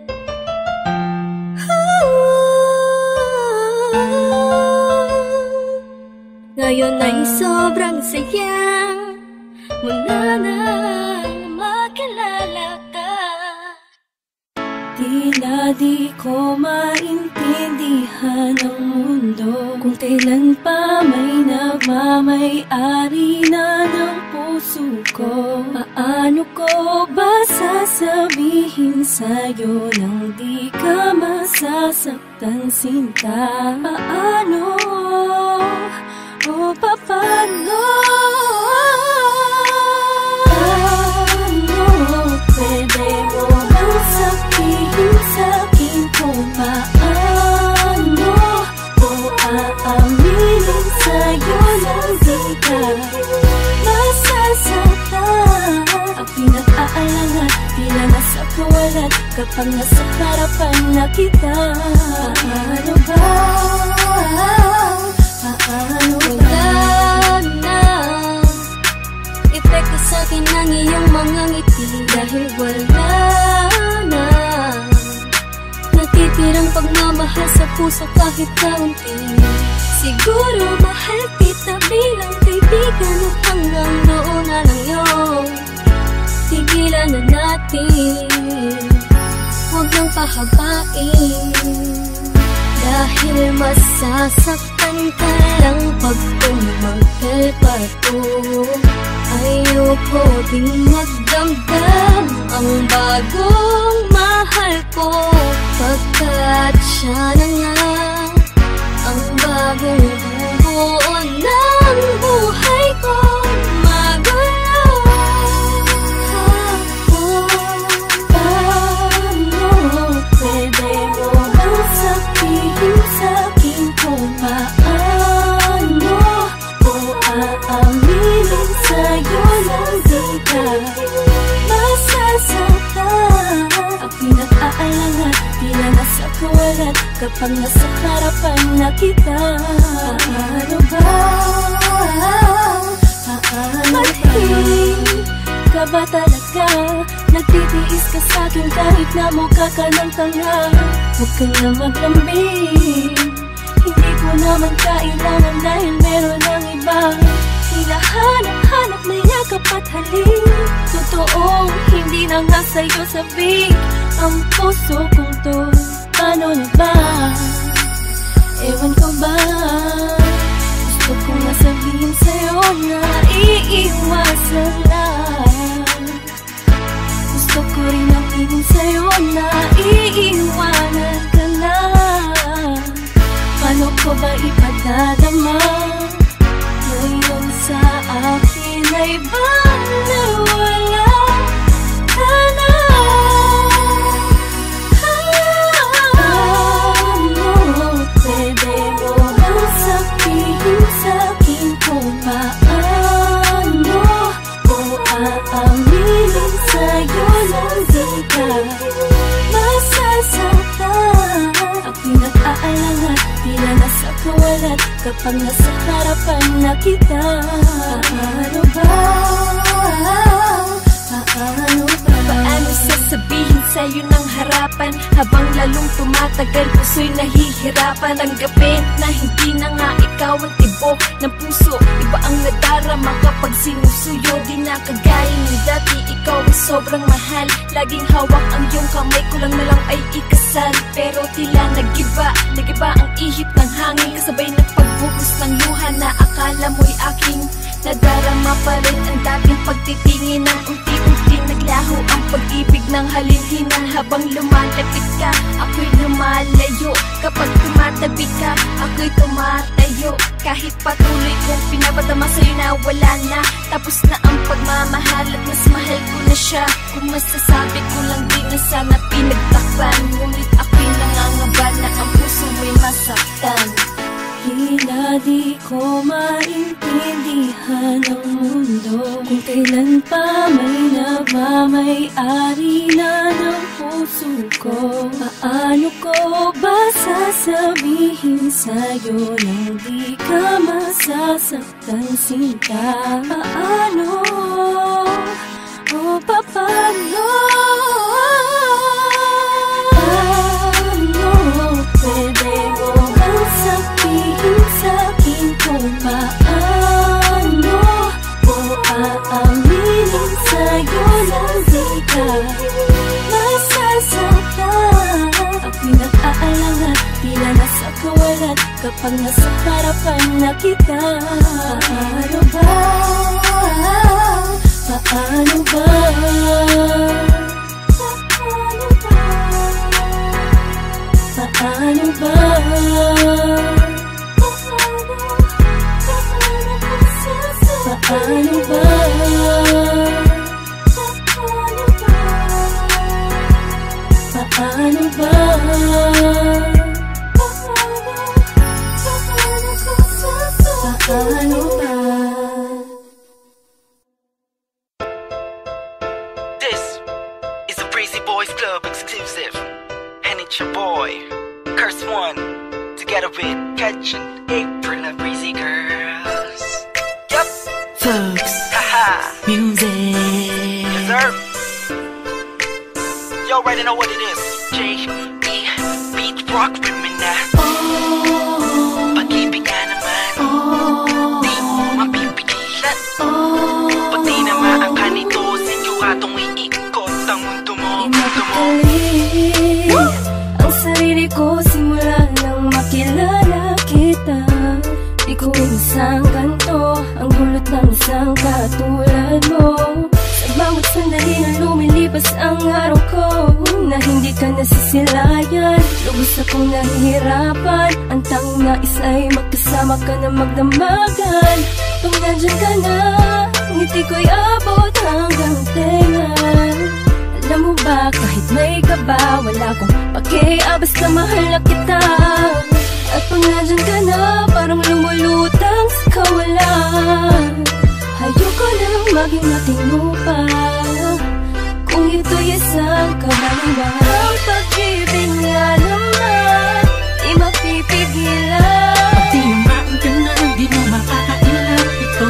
Ngayon ay sobrang saya. Wala na makilala ka. Tila di ko maintindihan ang mundo kung kailan pa may nagmamay-ari na ng puso ko. Paano ko ba sasabihin sa'yo nang di ka masasaktan, sinta? Paano? O paano? Pwede mo bang sabihin sa'kin kung paano? O aaminin sa'yo nang di ka masasaktan. Ang pinag-aalangan, tila nasa kawalan kapag nasa harapan na kita. Paano ba? Paano ba? Huwag na epekto sa'kin ang iyong mga ngiti, dahil wala na natitirang pagmamahal sa puso kahit kaunti. Siguro mahal kita bilang kaibigan at hanggang doon na lang yun. Tigilan na natin, huwag nang pahabain, dahil masasaktan ka lang pag tumagal pa to. Ayoko ding magdamdam ang bagong mahal ko, pagkat siya na nga ang bagong buo ng buhay ko. Magulo, paano pwede mo bang sabihin sa'kin kung paano ko aaminin sa'yo nang di ka masasaktan. Ang pinag-aalangan, tila nasa kawalan kapag nasa harapan na kita. Paano ba? Paano ba? Ka ba talaga? Nagtitiis ka sa'kin kahit na mukha ka ng tanga. Huwag ka na maglambing, hindi ko naman kailangan dahil meron ng iba. Tila hanap-hanap na yakap at halik, totoong hindi na nga sa'yo sabi ang puso kong to. Paano na ba? Ewan ko ba? Gusto kong masabihin sa'yo na iiwasan lang. Gusto ko rin natingin sa'yo na iiwanan ka na. Paano ko ba ipadadama ngayon sa akin ay baliwala ka na? Pwede mo bang sabihin sa'kin kung paano ko aaminin sa'yo nang di ka masasaktan? Ang pinag-aalangan, tila nasa kawalan kapag nasa harapan na kita. Paano ba? Paano ba? Paano sasabihin sa'yo ng harapan habang lalong tumatagal puso'y nahihirapan tanggapin na hindi na nga ikaw ang tibok ng puso. Iba ang nadarama kapag sinusuyo, di na kagaya ng dati. Ikaw ay sobrang mahal, laging hawak ang iyong kamay, kulang na lang ay ikasal. Pero tila nagiba, nagiba ang ihip ng hangin, kasabay ng pagbuhos ng luha na akala mo'y aking nadarama pa rin ang dating pagtitingin ng unti-unti. Naglaho ang pag-ibig ng halinhinan habang lumalapit ka, ako'y lumalayo. Kapag tumatabi ka, ako'y tumatayo. Kahit patuloy kong pinapatama sa'yo na wala na, tapos na ang pagmamahal at mas mahal ko na siya. Kung masasabi ko lang din na sana pinagtakpan, ngunit ako'y nangangamba na ang puso mo'y masaktan. Tila di ko maintindihan ang mundo kung kailan pa may nagmamay-ari na ng puso ko. Paano ko ba sasabihin sa'yo nang di ka masasaktan, sinta? Paano? O paano? Paano? Pwede mo bang sabihin sa'kin kung paano ko aaminin sa'yo nang di ka masasaktan? Ang pinag-aalangan, tila nasa kawalan kapag nasa harapan na kita. Paano ba? Paano ba? Paano ba? Paano ba? Paano ba? Paano ba? Ano ba? This is a Breezy Boys Club exclusive, and it's your boy, Curse One, together with Catch and April and Breezy Girls. Yup, Thugs haha, Music. yes sir. You already know what it is. J E Beat Rock with me now. Pag-ibig nga naman, di mo mapipigilan. Pati naman ang kanito, sinyuratong iikot ang mundo mo, mundo mo. Imapakali ang sarili ko simula nang makilala kita. Di ko inasang ganito ang gulot ng isang katulad mo. Sa bawat sandali na lumilipas ang araw ko, na hindi ka nasisilayan, lubos akong nahihirapan. Ang tanging nais ay magkasama ka na magdamagan. Pag nandyan ka na, ngiti ko'y abot hanggang tenga. Alam mo ba, kahit may kaba, wala kong pake, ah, basta mahal na kita. At pag nandyan ka na, parang lumulutang sa kawalan. Ayoko nang maging matino pa, kung ito'y isang kabaluan. Ang pag-ibig nga naman, di mapipigilan. Pati naman ka na, di mo makakailan ito.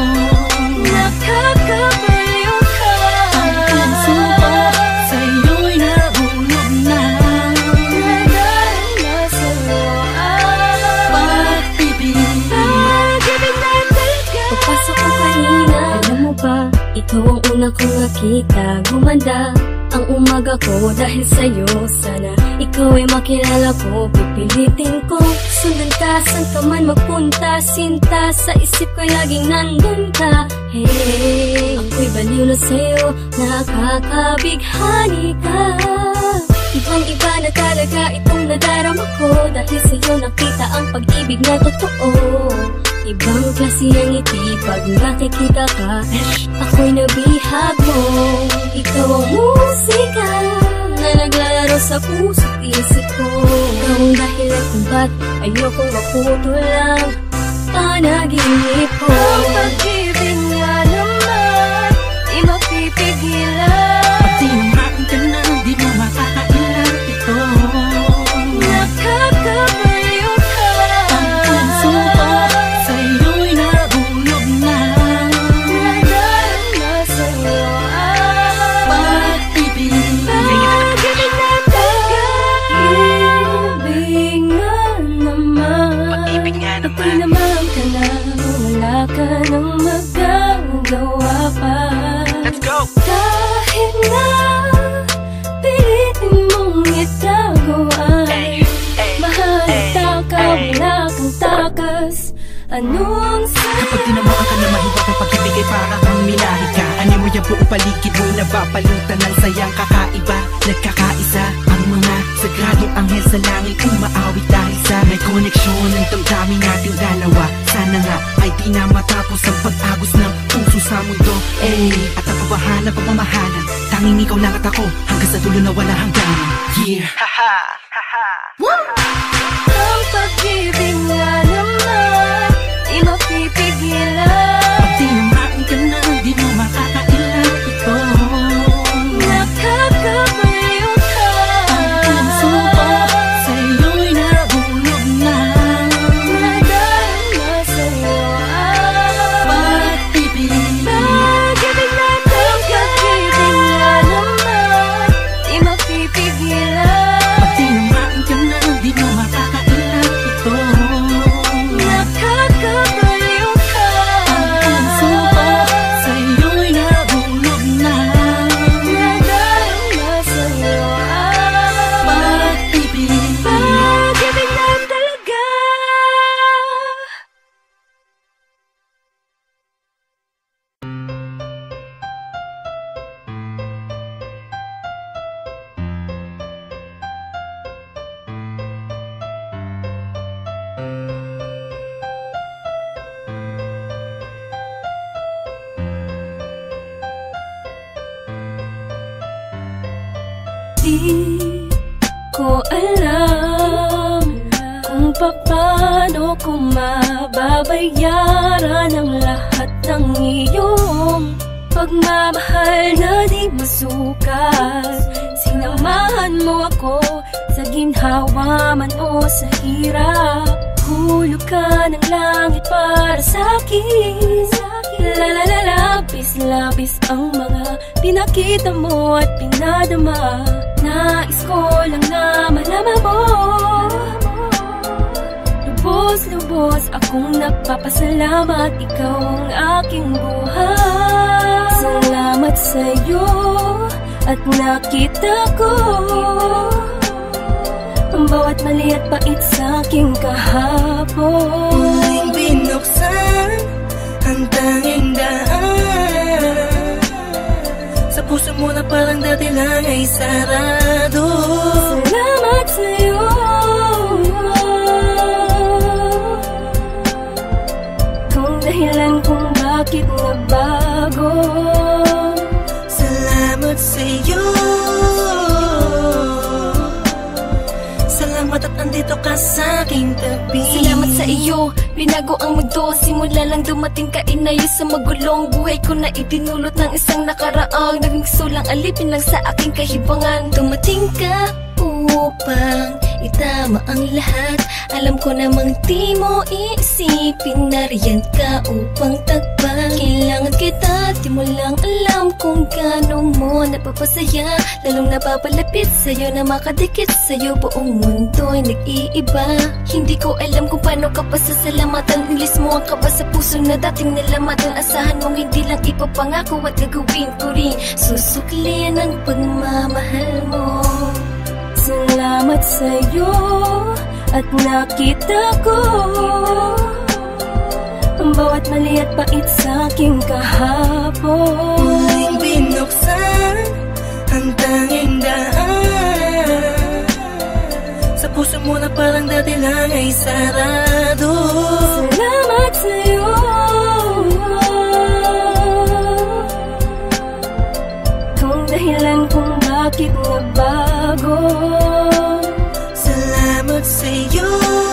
Nakakabaliw ka. Ang puso ko sa'yo'y nahulog na. Nadarama sa'yo ang Pag-ibig. pag-ibig na talaga. Pagpasok ko kanina, alam mo ba, ikaw ang una kong nakita. Gumanda ang umaga ko dahil sa'yo. Sana ikaw ay makilala ko. Pipilitin ko sundan ka, saan ka man magpunta. Sinta, sa isip ko'y laging nandun ka. Hey, ako'y baliw na sa'yo, nakakabighani ka. Ibang-iba na talaga itong nadarama ko, dahil sa'yo nakita ang pag-ibig na totoo. Ibang klase ang ngiti pag nakikita ka, ako'y nabihag mo. Ikaw ang musika na naglalaro sa puso't isip ko. Ikaw ang dahilan kung ba't ayokong maputol lang panaginip ko. Ang pag-ibig nga naman, di mapipigilan. Pati naman ka na, di mo makakailan ito. Nakakabaliw ka. Ang puso ko sa'yo'y nahulog na. Nadarama sa'yo ang Pag-ibig. pag-ibig na talaga. Ibig nga naman, Pag-ibig nga pati naman. naman ka na, wala ka nang magagawa pa. Let's go! Kahit na pilitin mong itago ay Hey, mahalata ka, wala kang takas. Anong kapag tinamaan ka na mahiwag ang pag-ibig ay para kang minahi ka. Ano mo yung buong paligid mo'y nabapalutan ng sayang kakaiba. Nagkakaisa ang mga sagradong anghel sa langit, umaawit dahil sa may koneksyon ng damdamin nating dalawa. Sana nga ay di na matapos ang pag-agos ng puso sa mundo. Eh, at ang pagbahala, pagmamahalan, tanging ikaw lang at ako, hanggang sa dulo na wala hangganan. Yeah! Haha! Haha! ang pag-ibig nga naman, di mapipigilan. Pati naman ka na, di mo makakailan ito. Nakakabaliw ka. Ang puso ko sa'yo'y nahulog na. Nadarama sa'yo ang Pag-ibig. pag-ibig na talaga. Pag-ibig nga naman, di mapipigilan. Pati naman ka na, di mo makakailan ito. Nakakabaliw ka. Ang puso ko sa'yo'y nahulog na. Nadarama sa'yo ang Pag-ibig. pag-ibig na talaga. Di ko alam kung paano ko mababayaran ang lahat ng iyong pagmamahal na di masukat. Sinamahan mo ako sa ginhawa man o sa hirap. Hulog ka ng langit para sa'kin. Lalabis-labis ang mga pinakita mo at pinadama. Nais ko lang na malaman mo. Lubos-lubos akong nagpapasalamat, ikaw ang aking buhay. Salamat sa'yo at nakita ko ang bawat mali at pait sa'king kahapon. Muling binuksan ang tanging daan sa puso mo na parang dati lang ay sarado. Salamat sa'yo kung dahilan kung bakit nabago. Salamat sa'yo, salamat at andito ka sa aking tabi. Salamat sa iyo, binago ang mundo. Simula lang dumating ka, inayos sa magulong buhay ko na itinulot ng isang nakaraang naging sulang alipin lang sa aking kahibangan. Dumating ka upang itama ang lahat. Alam ko namang di mo iisipin, nariyan ka upang tagpan. Kailangan kita, di mo lang alam kung gaano mo napapasaya. Lalong napapalapit sa'yo na makadikit sa'yo, buong mundo'y nag-iiba. Hindi ko alam kung paano ka pasasalamatan. Ilis mo ang kaba sa puso na dating nalamatan. Asahan mong hindi lang ipapangako at gagawin ko rin. Susuklian ang pagmamahal mo. Salamat sa'yo at nakita ko ang bawat mali at pait sa'king kahapon. Muling binuksan ang tanging daan sa puso mo na parang dati lang ay sarado. Salamat sa'yo kung dahilan kung bakit nabago. Salamat sa'yo,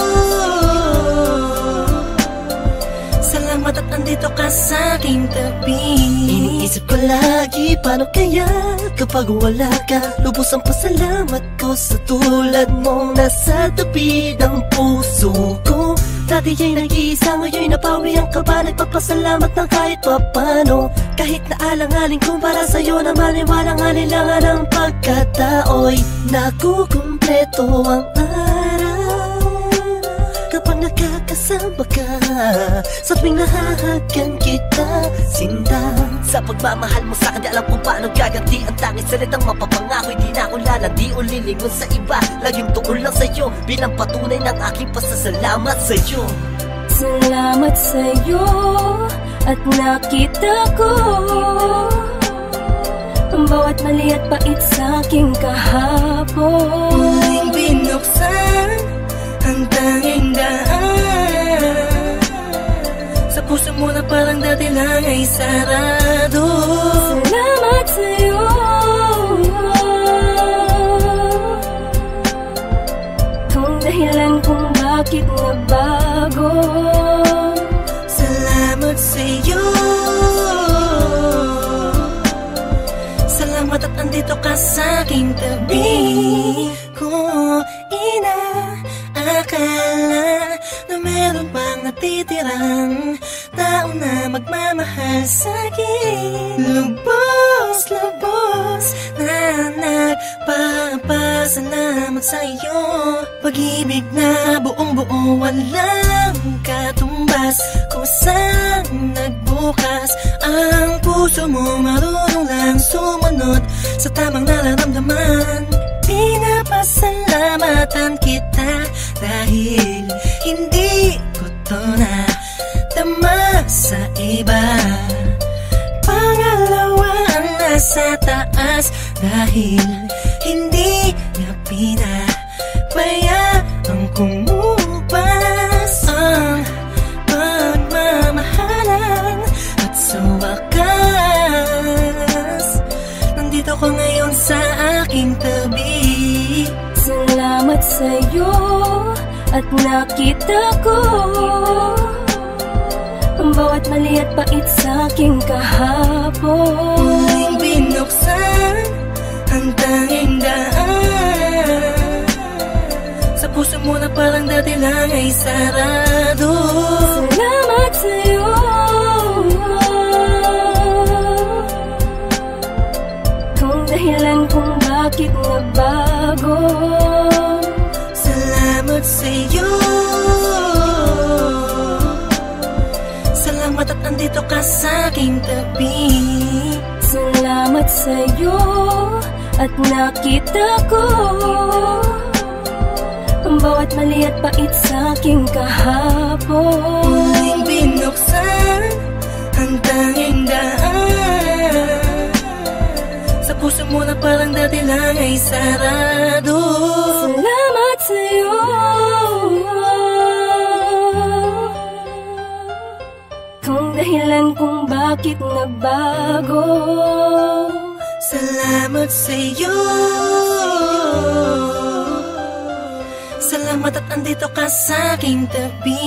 salamat at andito ka sa aking tabi. Iniisip ko lagi, paano kaya kapag wala ka? Lubos ang pasalamat ko sa tulad mong nasa tabi ng puso ko. Dati ay nag-iisa, ngayon napawi ang kaba. Nagpapasalamat ng kahit papano. Kahit na alang-aling kung para sa'yo na maliwalang alilangan ang pagkatao'y nakukumpleto ang araw kapag nakakasama ka. Sa tuwing nahahagan kita, sinta sa pagmamahal mo sa'kin, di alam kung paano gaganti ang tanging salitang mapapangako. Di na ako lalandi o lilingon sa iba, laging tuon lang sa'yo bilang patunay ng aking pasasalamat sa'yo. Salamat sa'yo at nakita ko ang bawat mali at pait sa'king kahapon. Muling binuksan ang tanging daan sa puso mo na parang dati lang ay sarado. Salamat sa'yo kung dahilan kung bakit nabago. Salamat sa'yo, salamat at andito ka sa aking tabi. Kung inaakala na meron pang natitirang tao na magmamahal sa'kin, lubos-lubos na nagpapasalamat sa'yo. Pag-ibig na buong-buo, walang katumbas. Kung saan nagbukas ang puso mo, marunong lang sumunod sa tamang nararamdaman. Pinapasalamatan kita dahil hindi ko to na tama sa iba. Pangalawa ang nasa taas dahil hindi niya pinabayaan kumupas ang pagmamahalan. At sa wakas, nandito ko ngayon sa aking tabi. Salamat sa'yo at nakita ko ang bawat mali at pait sa aking kahapon. Muling binuksan ang tanging daan sa puso mo na parang dati lang ay sarado. Salamat sa'yo, kung dahilan kung bakit nagbago. Salamat sa'yo, salamat at andito ka sa aking tabi. Salamat sa'yo at nakita ko ang bawat mali at pait sa aking kahapon. Muling binuksan ang tanging daan sa puso mo na parang dati lang ay sarado. Salamat sa'yo, kung dahilan kung bakit nagbago. Salamat sa'yo, salamat at andito ka sa aking tabi.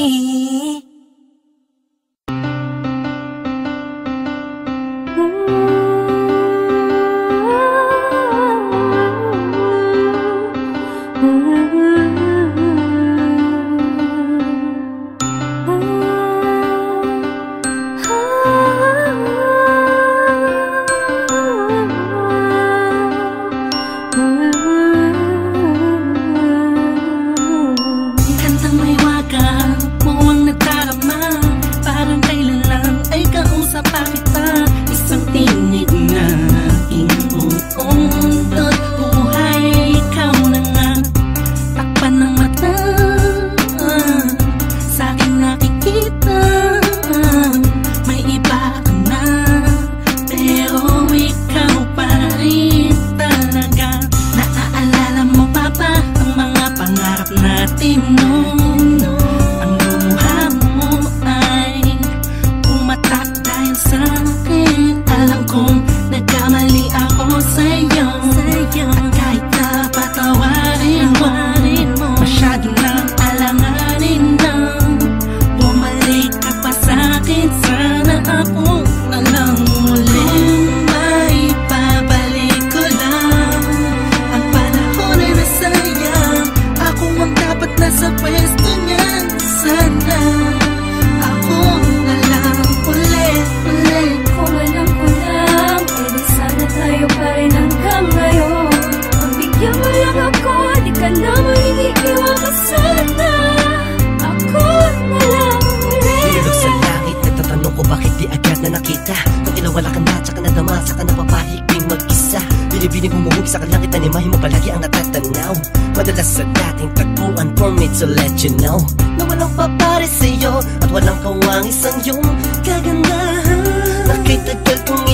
To let you know na walang papare sa'yo at walang kawang isang iyong kagandahan na kay tagal kong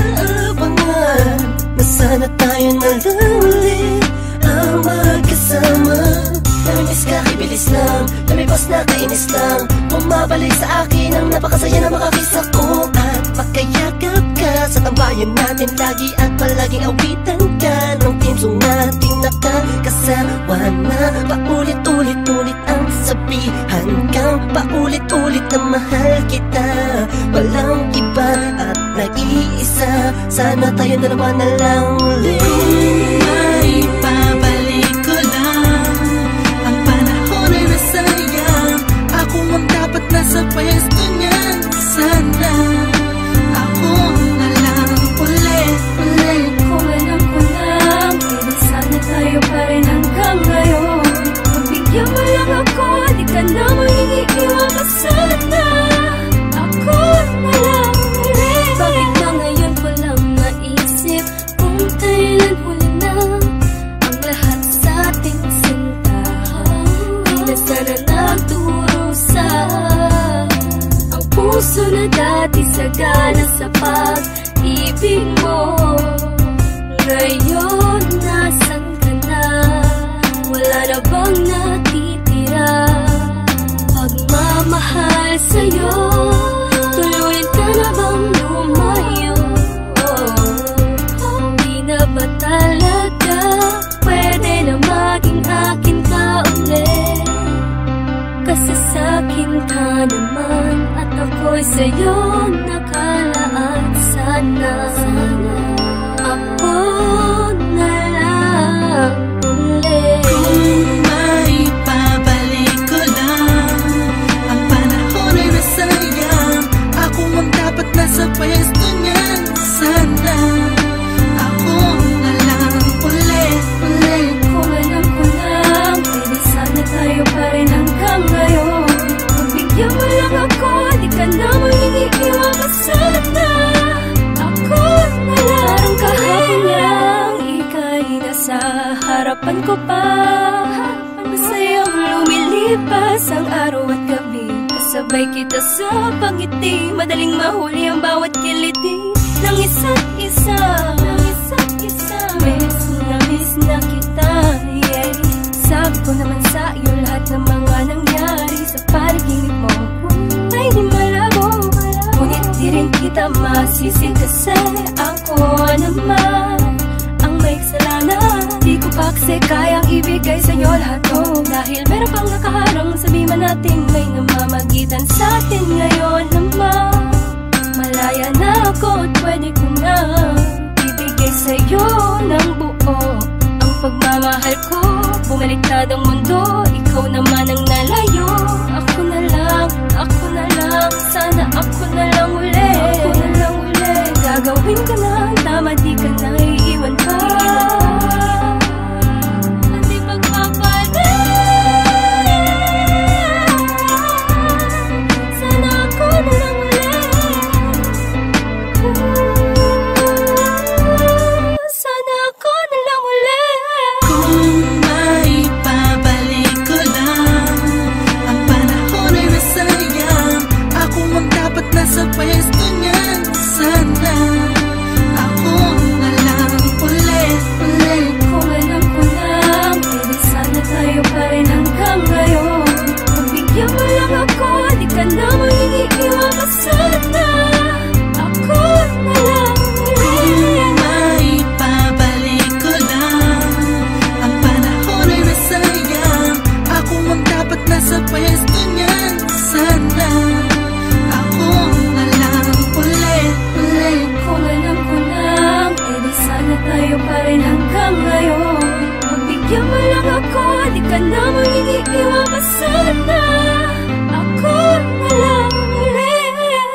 inaabangan na sana tayo na lang ulit ang magkasama. Namimiss ka, kibilis lang, lumibas na kainis lang, bumabalik sa akin ang napakasaya na makakisa ko at makayagap ka sa tambayan natin lagi at palaging awitan ka ng team song nating nakakasama na paulit-ulit-ulit ang sabihan kang paulit-ulit na mahal kita. Walang iba at nag-iisa, sana tayo dalawa na lang ulit. Kung may pabalik ko lang ang panahon ay nasayang, ako ang dapat nasa pwesto niyan. Sana ako na lang ulit, ulit. Kung alam ko lang, pero sana tayo pa rin hanggang ngayon. Magbigyan mo lang ako, di ka na mangingiiwan ka sana. Ako na lang ulit. Bakit ba ngayon ko lang naisip kung kailan huli na ang lahat sa ating sinta? Di na sana nagdurusa ang puso na dati sagana sa pag-ibig mo. Ngayon nasan ka na? Wala na bang natitira? Pagmamahal sa'yo, tuluyan ka na bang lumayo? Oh, di na ba talaga pwede na maging akin ka ulit? ay sa'yo nakalaan. Sana, sana ako na lang ulit. Kung maipabalik ko lang ang panahon ay nasayang, ako ang dapat nasa pwesto niyan. Sana ako na lang ulit, ulit. Kung alam ko lang, pwede sana tayo pa rin hanggang ngayon. Pagbigyan mo lang ako, di ka na mangingiiwan ka sana. Ako na lang kahit lang ika'y nasa harapan ko pa. Masayang lumilipas ang araw at gabi, kasabay kita sa pangiti. Madaling mahuli ang bawat kiliti ng isa't isa, ng isa't isa. Miss na miss na kita, yeah. Sabi ko naman sa iyo lahat ng mga nangyari sa panaginip mo ay di malabo, ngunit di rin kita masisi kasi ako naman ang may kasalanan. Di ko pa kasi kayang ibigay sa'yo lahat to, dahil meron pang nakaharang. Sabi man natin may namamagitan sa atin ngayon naman. Malaya na ako at pwede ko na ibigay sa'yo ng buo ang pagmamahal ko. Bumaliktad ang mundo, ikaw naman ang nalayo. Ako na lang, ako na lang, sana ako na lang ulit. Ako na lang ulit, gagawin ko na tama, di ka na iiwan pa. Hindi magpapalit, sana ako na lang ulit. Sana ako na lang ulit. Kung maipabalik ko lang ang panahon ay nasayang, ako ang dapat nasa pwesto niyan. Sana ako na lang ulit, ulit. Kung alam ko lang, pwede sana tayo pa rin hanggang ngayon. Pagbigyan mo lang ako, di ka na mangingiiwan ka sana. Ako na lang ulit. Maipabalik ko lang ang panahon ay nasayang, ako ang dapat nasa pwesto niyan. Sana ako na lang ulit, ulit. Kung alam ko lang, pwede sana tayo pa rin hanggang ngayon. Pagbigyan mo lang ako, di ka na mangingiiwan ka sana. Ako na lang ulit.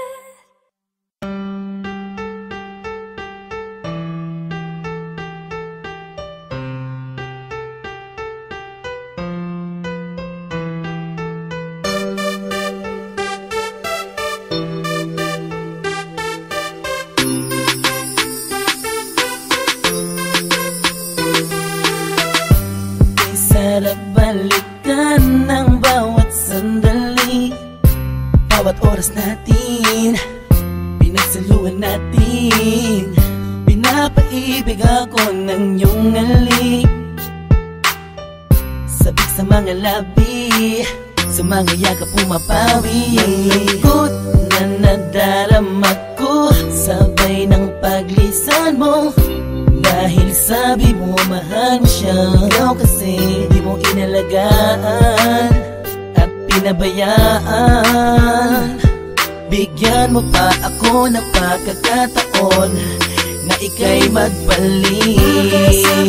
Sarap balikan ng bawat sandali, bawat oras natin, pinagsaluhan natin. Pinapaibig ako ng iyong halik, sabik sa mga labi, sa mga yakap pumapawi. Ang lungkot na nadarama ko, sabay ng paglisan mo. Dahil sabi mo mahal mo siya, ikaw kasi di mo inalagaan at pinabayaan. Bigyan mo pa ako ng pagkakataon na ika'y magbalik.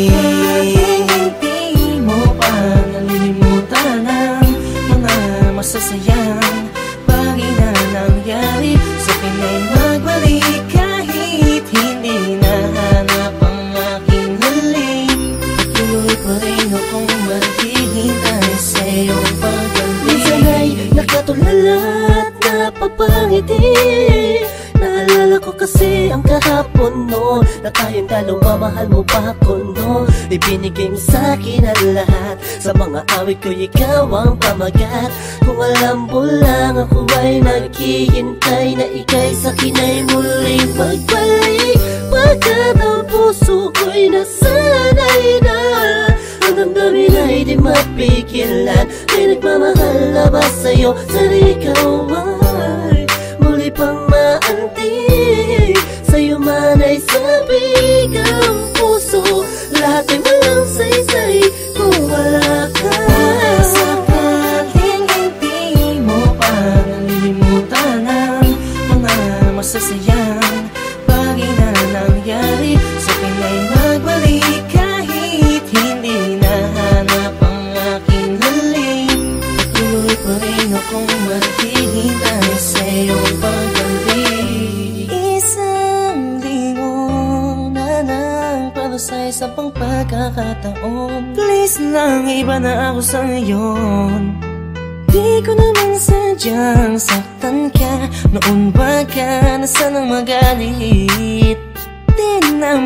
Hindi mo pa nalilimutan ang mga masasayang bagay na nangyari. Sa akin ay magbalik kahit hindi nahanap ang aking halik. Patuloy pa rin akong maghihintay sa iyong pagbalik. Minsan ay nakatulala at napapangiti. Naalala ko kasi ang kahapon no, na tayong dalawa, mahal mo pa ako no. Ibinigay mo sa'kin ang lahat, sa mga awit ko ikaw ang pamagat. Kung alam mo lang ako ay naghihintay na ika'y sa'kin ay muling magbalik. Pagkat ang puso ko'y nasanay na, ang damdamin ay di mapigilan. May nagmamahal na ba sa'yo, sana ikaw ay muli pang maantig. Sa'yo man ay sabik ang puso, lahat ay walang saysay kung wala ka. Sakaling hindi mo pa nalilimutan ang masasayang bagay na nangyari sa akin ay magbalik kahit hindi nahanap ang aking halik. Patuloy pa rin akong maghihintay sa iyong pagbalik. Isang linggo na lang para sa isang pang pagkakataon. Please lang, iba na ako sa ngayon. Di ko naman sadyang saktan ka. Noon ba ka na sanang magalit? Di na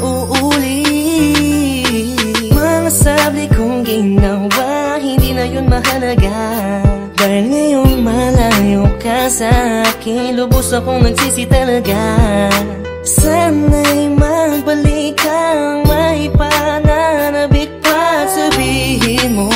mauulit. Mga sabi kong ginawa, hindi na yun mahalaga. Dahil ngayong malayo ka sa akin, lubos akong nagsisi talaga. Sana'y magbalik kang may pananabik pa at sabihin mo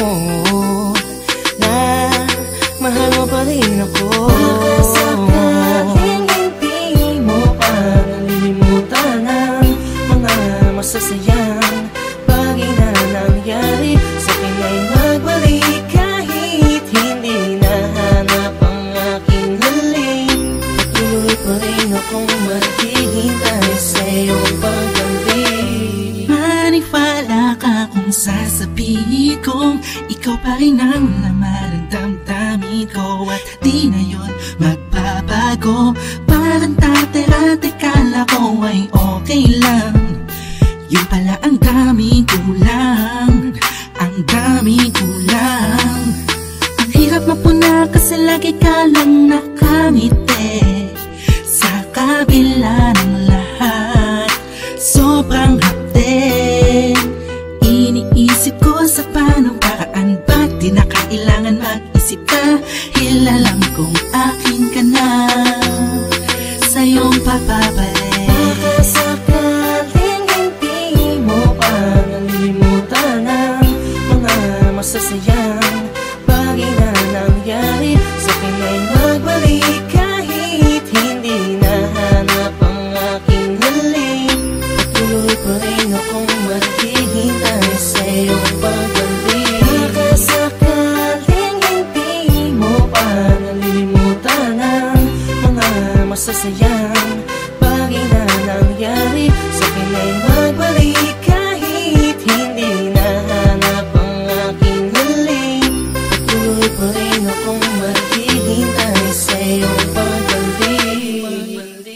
mahal mo pa rin ako. Baka sakaling hindi mo pa nalilimutan ang mga masasayang bagay na nangyari sa akin ay magbalik kahit hindi nahanap ang aking halik. Patuloy pa rin akong maghihintay sa iyong pagbalik. Maniwala ka kung sasabihin kong ikaw pa rin ang laman ng damdamin ko at di na yun magbabago. Parang dati-dati kala ko ay okay lang, yun pala ang daming kulang, ang daming kulang. Ang hirap mapuna kasi lagi ka lang nakangiti sa kabila ng lahat. Sobrang hapde, iniisip ko sa panong paraan, ba't di na kailangan mag-isip ka? Hilalam kong akin ka na, sa'yong papabalik. Baka sakaling hindi mo pa nalilimutan ang mga masasayang bagay na nangyari sa akin ay magbalik kahit hindi nahanap ang aking halik. Patuloy pa rin akong maghihintay sa iyong pagbalik. Baka sakaling hindi mo pa nalilimutan ang mga masasayang bagay na nangyari sa akin ay magbalik kahit hindi nahanap ang aking halik. Patuloy pa rin akong maghihintay sa iyong pagbalik.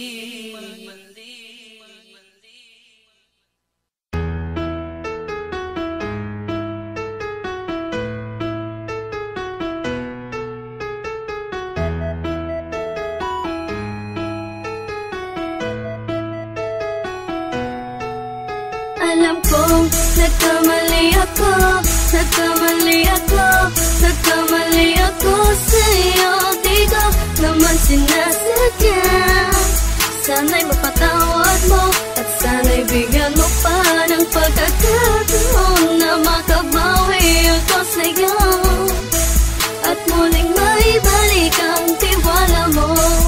Alam kong nagkamali ako, nagkamali ako, nagkamali ako sa'yo. Di ko naman sinasadya. Sana'y mapatawad mo at sana'y bigyan mo pa ng pagkakataon na makabawi ako sa'yo at muling maibalik ang tiwala mo.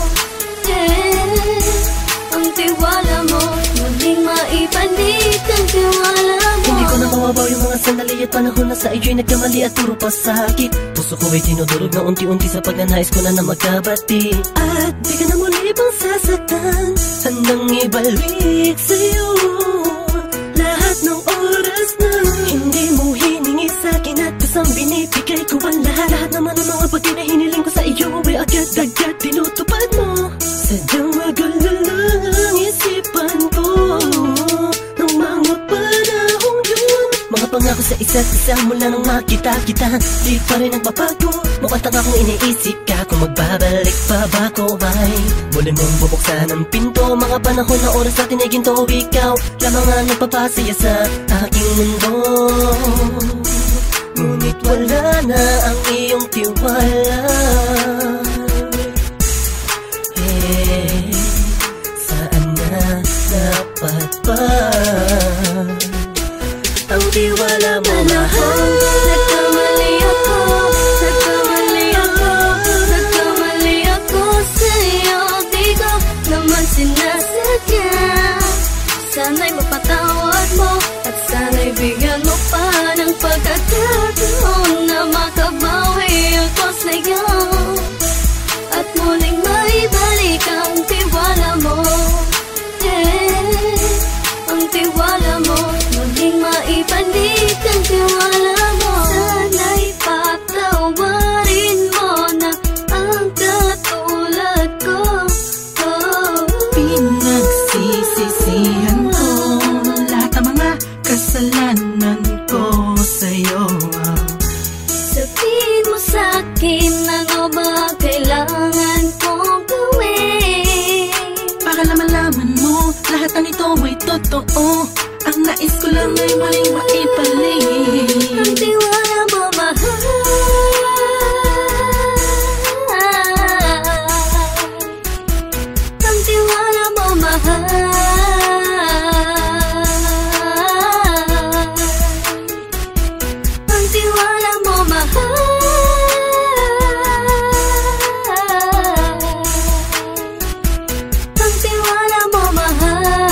Yeah, ang tiwala mo, muling maibalik ang tiwala mo. Hindi ko na mawabaw yung mga sandali at panahon na sa iyo'y nagkamali at puro pasakit. Puso ko ay tinudurog na unti-unti sa pagnanais ko na na magkabati. At di ka na muli pang sasaktan, handang ibalik sa'yo lahat ng oras na hindi mo hiningi sa'kin at kusang binibigay ko ang lahat. Lahat naman ng mga bagay na hiniling ko sa iyo ay agad-agad tinutupad mo. Sadyang magulo lang ang isipan ko ng mga panahong yun. Mga pangako sa isa't isa mula nang makita kita, di pa rin nagbabago. Mukhang akong iniisip ka kung magbabalik pa ba ko ay muli mong bubuksan ang pinto. Mga panahon na oras natin ay ginto, ikaw lamang ang nagpapasaya sa aking mundo. Ngunit wala na ang iyong tiwala. Eh, saan na dapat ba ang tiwala mo, mahal? Nagkamali ako, nagkamali ako, nagkamali ako sa'yo. Di ko naman sinasadya. Sana'y mapatawad mo at sana'y bigyan mo pa ng pagkakataon na makabawi ako sa'yo at muling maibalik ang tiwala totoo. Ang nais ko lang ay muling maibalik ang tiwala mo, mahal. Ang tiwala mo, mahal. Ang tiwala mo, mahal. Ang tiwala mo, mahal.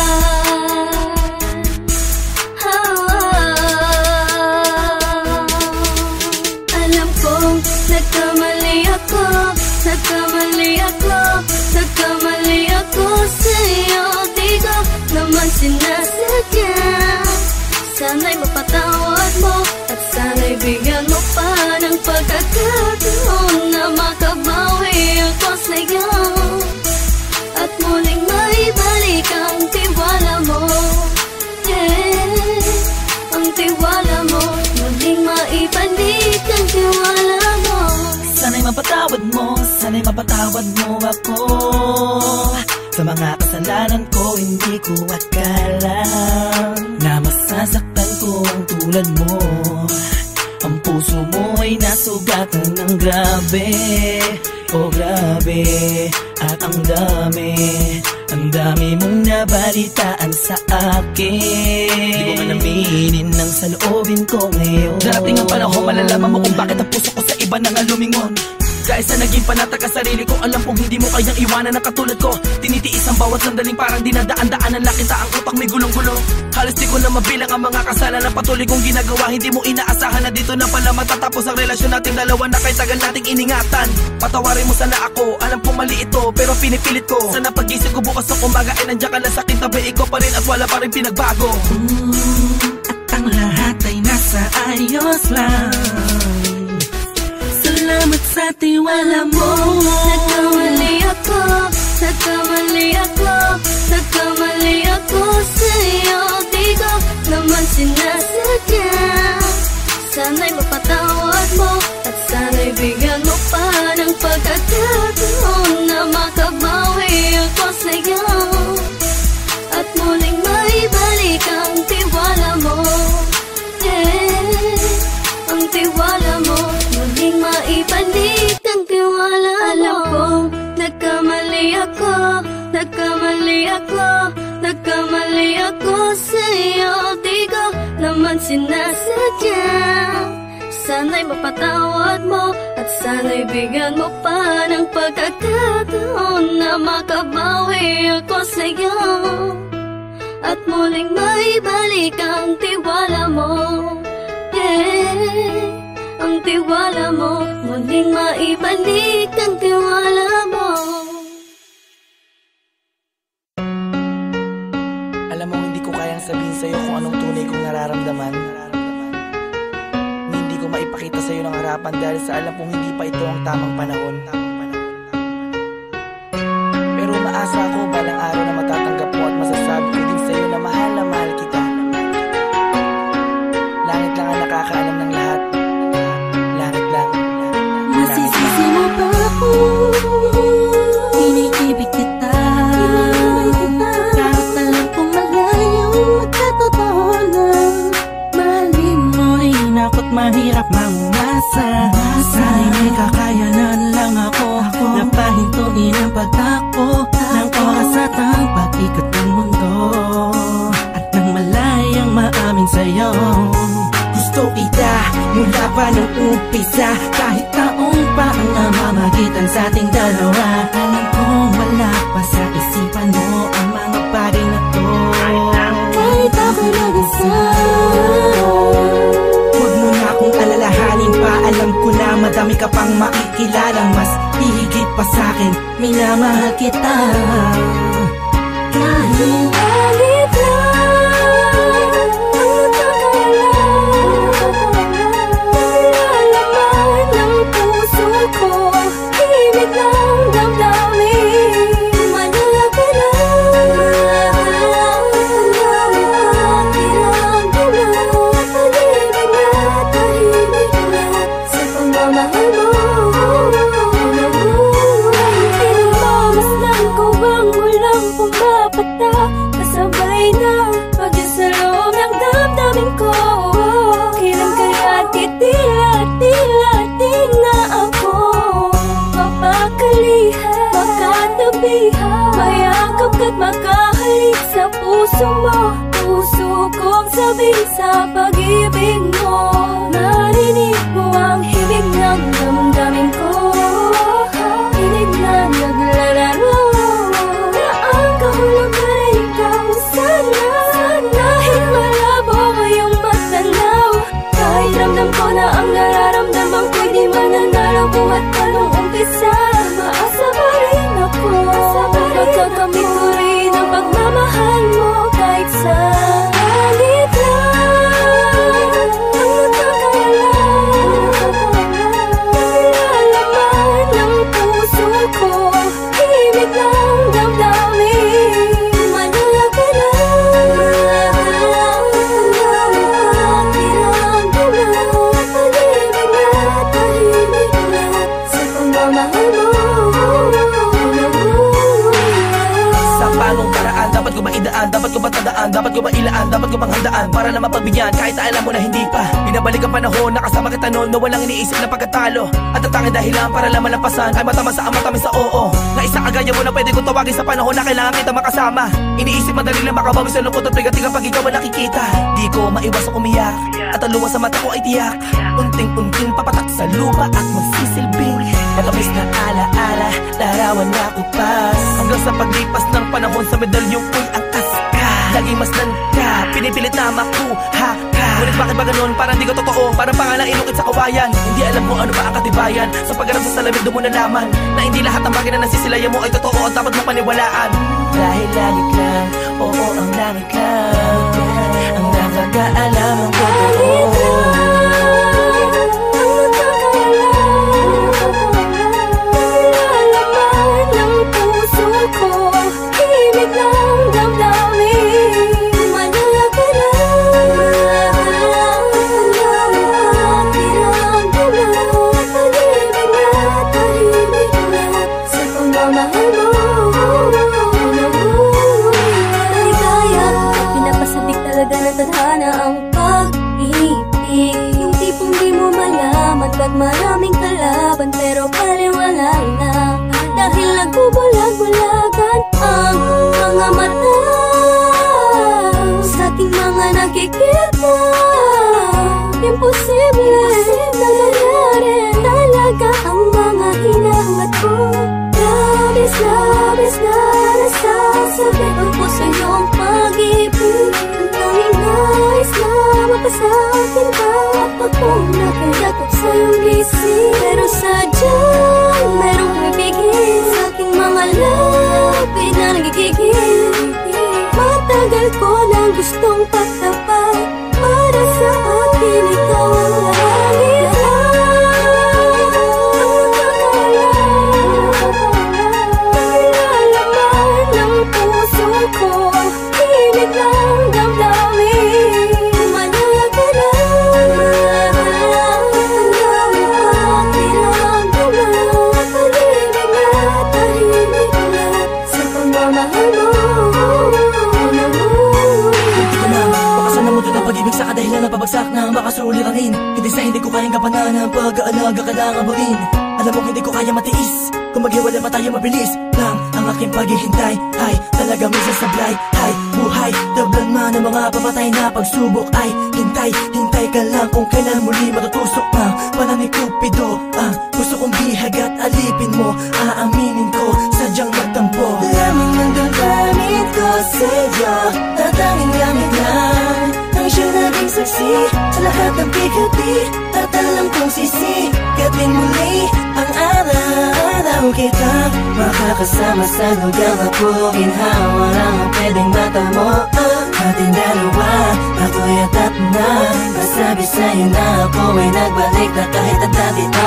Alam kong nagkamali ako, nagkamali ako, nagkamali ako sa'yo. Di ko naman sinasadya. Sana'y mapatawad mo at sana'y bigyan mo pa ng pagkakataon na makabawi ako sa'yo at muling maibalik ang tiwala mo. Yeah, ang tiwala mo, muling maibalik ang tiwala mo. Sana'y mapatawad mo, sana'y mapatawad mo ako sa mga kasalanan ko. Hindi ko akala na masasaktan ko ang tulad mo. Ang puso mo ay nasugatan ng grabe, oh grabe. At ang dami, ang dami mong nabalitaan sa akin. Di ko man aminin ng saloobin ko ngayon. Darating ang panahon, malalaman mo kung bakit ang puso ko sa iba nang alumingon. Dahil sa naging panatag sa sarili ko, alam kong hindi mo kayang iwanan na katulad ko. Tinitiis ang bawat sandaling parang dinadaan-daanan lang kita. Ang utak may gulong-gulo. Halos di ko na mabilang ang mga kasalanan na patuloy kong ginagawa. Hindi mo inaasahan na dito na pala matatapos ang relasyon nating dalawa na kahit tagal nating iningatan. Patawarin mo sana ako, alam kong mali ito pero pinipilit ko. Sana pag-isip ko bukas ng umaga ay nandiyan ka na sa akin, tabi ikaw pa rin at wala pa rin pinagbago. Mm, at ang lahat ay nasa ayos lang. Salamat sa tiwala mo. Nagkamali ako, nagkamali ako, nagkamali ako sa'yo. Di ko naman sinasadya. Sana'y mapatawad mo at sana'y bigyan mo pa ng pagkakataon na makabawi ako sa'yo at muling maibalik ang tiwala mo. Yeah, ang tiwala mo, muling maibalik ang tiwala mo. Alam kong nagkamali ako, nagkamali ako, nagkamali ako sa'yo. Di ko naman sinasadya. Sana'y mapatawad mo at sana'y bigyan mo pa ng pagkakataon na makabawi ako sa'yo at muling maibalik ang tiwala mo. Yeah, ang tiwala mo, muling maibalik ang tiwala mo. Alam mo, hindi ko kayang sabihin sa'yo kung anong tunay kong nararamdaman. Hindi ko maipakita sa'yo ng harapan dahil sa alam kong hindi pa ito ang tamang panahon. Pero umaasa ako balang araw na matatanggap mo at masasabi ko din sa'yo na mahal na mahal kita. Langit lang ang nakakaalam ng lahat. Langit lang. Masisisi mo ba ako? Iniibig kita. Kahit alam kong malayo magkatotohanan. Mahalin mo ay inakot mahirap mangumasa. Sana'y may kakayanan lang ako na pahintuin ang pagtakbo ng oras at ang pag-ikot ng mundo. At nang malayang maamin sa'yo, gusto kita mula pa ng umpisa. Kahit taong pa ang namamagitan sa ating dalawa, alam kong wala pa sa isipan mo ang mga bagay na to. Kahit ako'y mag-isa, huwag mo na akong alalahanin pa. Alam ko na madami ka pang makikilalang mas hihigit pa sa'kin. Minamahal kita. Kahit Kahit lang ang nalalaman ng puso ko, himig ng damdamin. Manalaki lang, ang dami pakiramdaman. Tahimik na tahimik na sa pagmamahal mo. Pinagmamasdan ko bang walang pumapata sabihan, mayakap ka't makahalik sa puso mo. Puso kong sabihin sa pag-ibig mo, narinig mo ang himig ng damdamin ko. Hinig na naglalaro na ang kahulugan ay ikaw. Sana, sana'y malabo ngayong matanaw. Kahit ramdam ko na ang nararamdaman ko'y di mananalo. Buhat pa nung umpisa, maasa pa rin ako. Pagkakamit ko rin ang pagmamahal mo. Kahit saglit lang ang magkakawala, nilalaman ng puso ko, himig ng damdamin. Manalapit lang, pakiramdaman, pag-ibig na tahimik na sa pagmamahal mo. Sa panong paraan dapat ko maidaan, dapat ko matandaan, dapat ko mailaan, dapat ko manghandaan para na mapagbigyan kahit na alam mo na hindi pa. Binabalik ang panahon, nakasama kita noon na walang iniisip na pagkatalo. At ang tanging dahilan para lang malampasan ay matama sa ama kami sa oo. Na isang agaya mo na pwede kong tawagin sa panahon na kailangan kita makasama. Iniisip madali lang makabawi sa lungkot at bigating pag ikaw ang nakikita. Di ko maiwasang umiyak at ang luha sa mata ko ay tiyak. Unting-unting papatak sa lupa at magsisilbing matamis na ala-ala, larawan na kupas. Hanggang sa paglipas ng panahon sa medalyong ko'y angkas ka. Laging masdan ka, pinipilit na makuha ka. Ngunit bakit ba ganun? Parang di ko totoo, parang pangalang inukit sa kawayan. Hindi alam mo ano ba ang katibayan. Sa pagharap sa salamin doon mo nalaman na hindi lahat ng bagay na nasisilayan mo ay totoo at dapat mo paniwalaan. Dahil langit lang, oo ang langit lang ang nakakaalam ng totoo. Maraming kalaban pero paliwala na. Dahil nagbubulag-bulagan ang mga mata sa ating mga nakikita. Imposible na mangyari talaga ang mga hinahangat ko. Labis, labis na nasasabi ang puso iyong pag-ibig. Ang tanging nais na mapasakin ka at akong nakayakap sa iyong gising. Pero sadyang merong pumipigil sa aking mga labi na nagigigil. Matagal ko nang gustong pagtapat para sa akin ikaw ang langit. Nilalaman ng puso ko, himig ng damdamin. Manalapit lang, pakiramdaman, pag-ibig na tahimik na sa pagmamahal mo. Hindi ko na bakasan na mundo ng pag-ibig sa kadahilan ng pabagsak na baka suliranin. Hindi sa hindi ko kayang kapanan ang pag-aalaga ka lang amurin. Alam mo hindi ko kaya matiis kung maghiwalay pa tayo mabilis lang ang aking paghihintay. Ay talaga minsan sablay, ay buhay tablan man ng mga papatay na pagsubok. Ay hintay, hintay ka lang kung kailan muli matutusok ang pala ni Cupido. Ang gusto kong bihag at alipin mo, aaminin ko sadyang magtampo. Lamang ng damdamin ko sa'yo, tatanging langit lang ang siyang naging saksi sa lahat ng bigabi. At alam kong sisikapin muli ang araw-araw kita makakasama sa lugar na puginhawa lang ang pwedeng mata mo. Ating dalawa, ako'y atap na masabi sa'yo na ako ay nagbalik na kahit at dati na.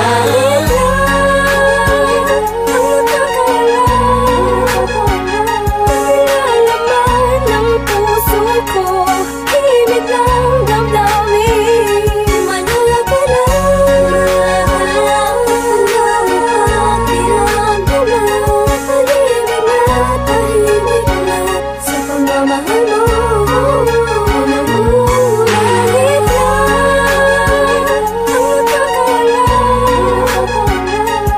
Nilalaman ng puso ko, himig ng damdamin. Manalapit lang, pakiramdaman, pag-ibig na tahimik na sa pagmamahal mo. Langit lang ang magkakawala,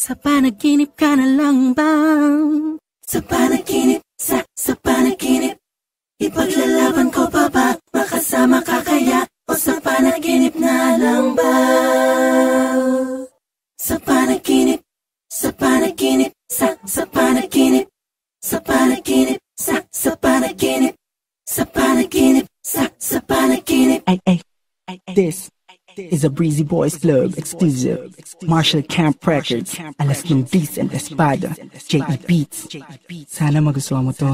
Sa panaginip ka na lang ba? Sa panaginip, sa, sa panaginip ipaglalaban ko pa ba? Makasama ka kaya? O sa panaginip na lang ba? Sa panaginip, sa panaginip, sa, sa panaginip, sa panaginip, sa, sa panaginip, sa panaginip, sa, sa panaginip. Ay, ay, this is a Breezy Boys Club exclusive. Marshall Camp Records, Alas ng Decent Espada, J E Beats. Sana magustuhan mo to.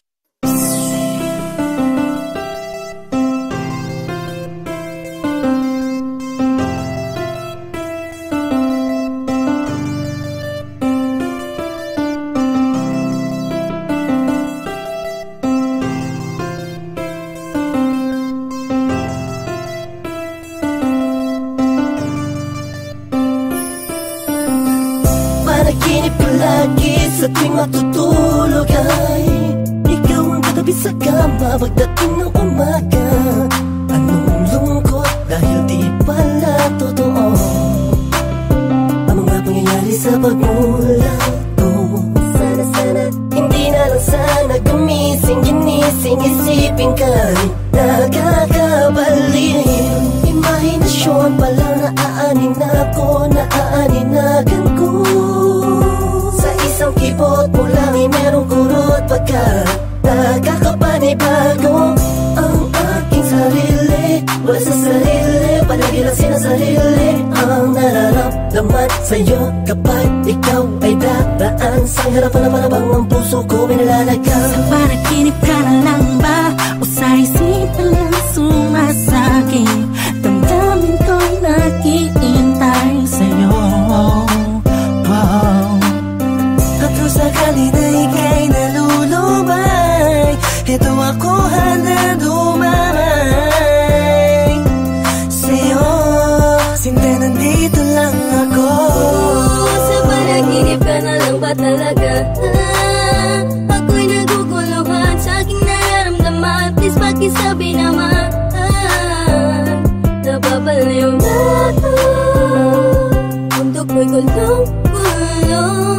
Panaginip ko lagi sa tuwing matutulog ay ikaw ang katabi sa kama pagdating ng umaga. Anong lungkot dahil di pala totoo ang mga pangyayari sa pagmulat ko. Sana sana hindi na lang sana gumising ginising isipin ka'y nakakabaliw. Imahinasyon pa lang naaanin ako, naaaninagan ko. Isang kibot mo lang ay merong kurot pagka nakakapanibago ang aking sarili. Wala sa sarili, palagi lang sinasarili ang nararamdaman sa'yo kapag ikaw ay daraan sa harapan na parabang ang puso ko may nalalaga. Sa panaginip ka na lang ba? O sa isipan lang sumasakit? Damdamin ko'y nakiintay sa'yo. Wow. Kung sakali na ika'y nalulubay, ito ako handa dumamay sa'yo. Sinta nandito lang ako. Sa panaginip ka na lang ba talaga? Ah, ako'y naguguluhan sa aking nararamdaman. Please pakisabi naman ah, napapalayo na ako. Mundo ko'y gulong-gulong.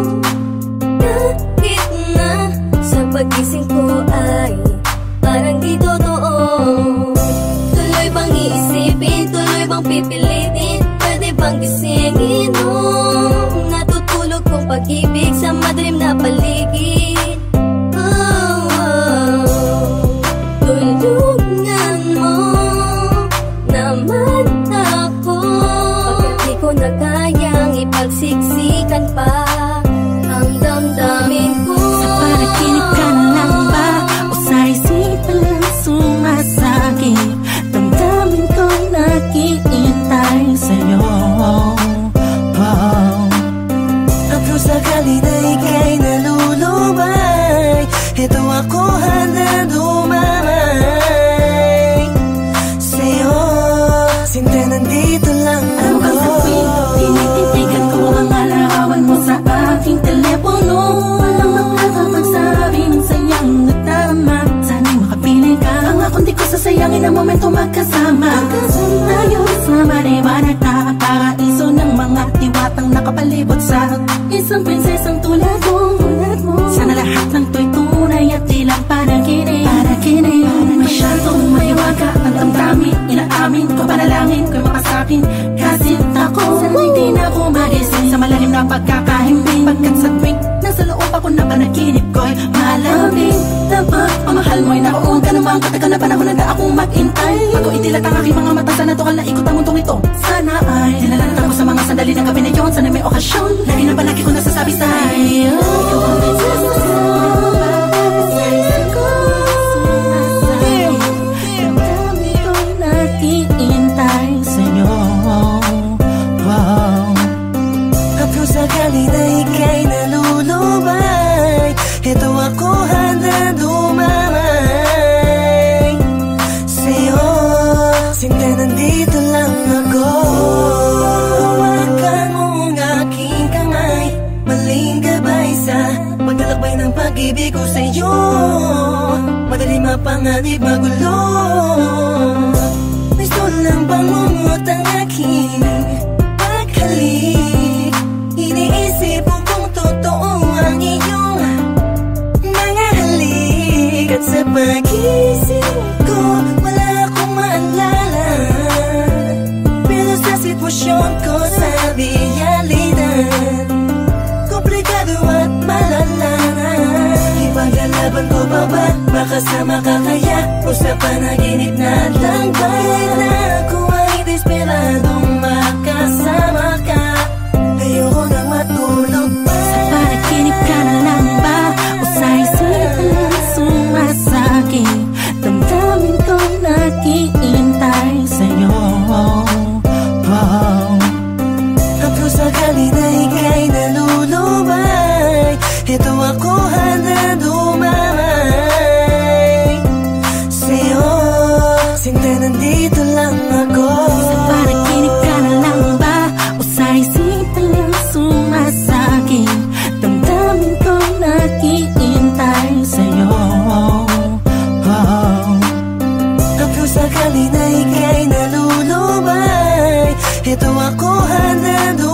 Pagising ko ay parang di totoo. Tuloy bang iisipin, tuloy bang pipilitin? Pwede bang gisingin nung natutulog kong pag-ibig sa madilim na paligid? Oh, oh. Tulungan mo naman ako pagkat di ko na kayang ipagsiksikan pa ang damdamin ko. Sa panaginip ka na lang ba? O sa isipan lang sumasakit? Damdamin ko'y nakiintay sa'yo. Wow. At kung sakali na ika'y nalulubay, ito ako handa dumamay sa'yo. Sinta nandito lang ako. Ano bang sabihin? Tinititigan ko ang alarawan mo sa aking telepono. Walang makakapagsabi ng sayang nagdarama. Sana'y makapiling ka. Pangakong di ko sasayangin ang momento magkasama. Tayo sa maliwanag na paraiso ng mga diwatang nakapalibot sa isang prinsesang tulad mo. Sana lahat ng to'y tunay at di lang panaginip. Panaginip. Masyadong mahiwaga ang damdamin. Inaamin ko panalangin ko'y makasakin. Kasinta ko. Sana hindi na ako magising sa malalim na pagkakahimbing. Pagkat sa tuwing nasa loob ako na panaginip ko'y malamig. Dapat pamahal mo'y naroon ka naman katagal na panahon na akong mag-intay. Bago itilat ang aking mga mata, sana tukal na ikot ang mundong ito. Sana ay nilalatan ko sa mga sandali ng gabi na yun. Sana may okasyon, lagi na palagi ko nasasabi sa'yo. Ikaw ang nagsasama sa isang ko. Damdamin ko'y nakiintay sa'yo. Wow. At kung sakali na ika'y nalulubay, ito ako handa dumamay sa'yo. Sinta nandito lang ako. Hawakan mo ang aking kamay, maling gabay sa maglalakbay ng pag-ibig ko sa'yo. Madali mapanganib magulo. Gusto lang bang umut ang aking paghalik? Iniisip Magising ko, wala akong maalala, pero sa sitwasyon ko sa realidad, komplikado at malala na. Ipaglalaban ko pa ba? Baka sa makakaya o sa panaginip na lang ba? Kahit na ako ay desperadong makasama ka, ayoko nang matulog pa. Sa panaginip ka na lang ba? O sa isipan lang sumasakit, damdamin ko naghihintay sa'yo. Oh. At kung sakali na ika'y nalulubay, ito ako handa dumamay sa'yo. Sinta, nandito lang ako. Sa panaginip ka na lang ba? O sa isipan lang sumasakit, damdamin ko naghihintay sa'yo. Oh. At kung sakali na ika'y nalulubay, ito ako handa dumamay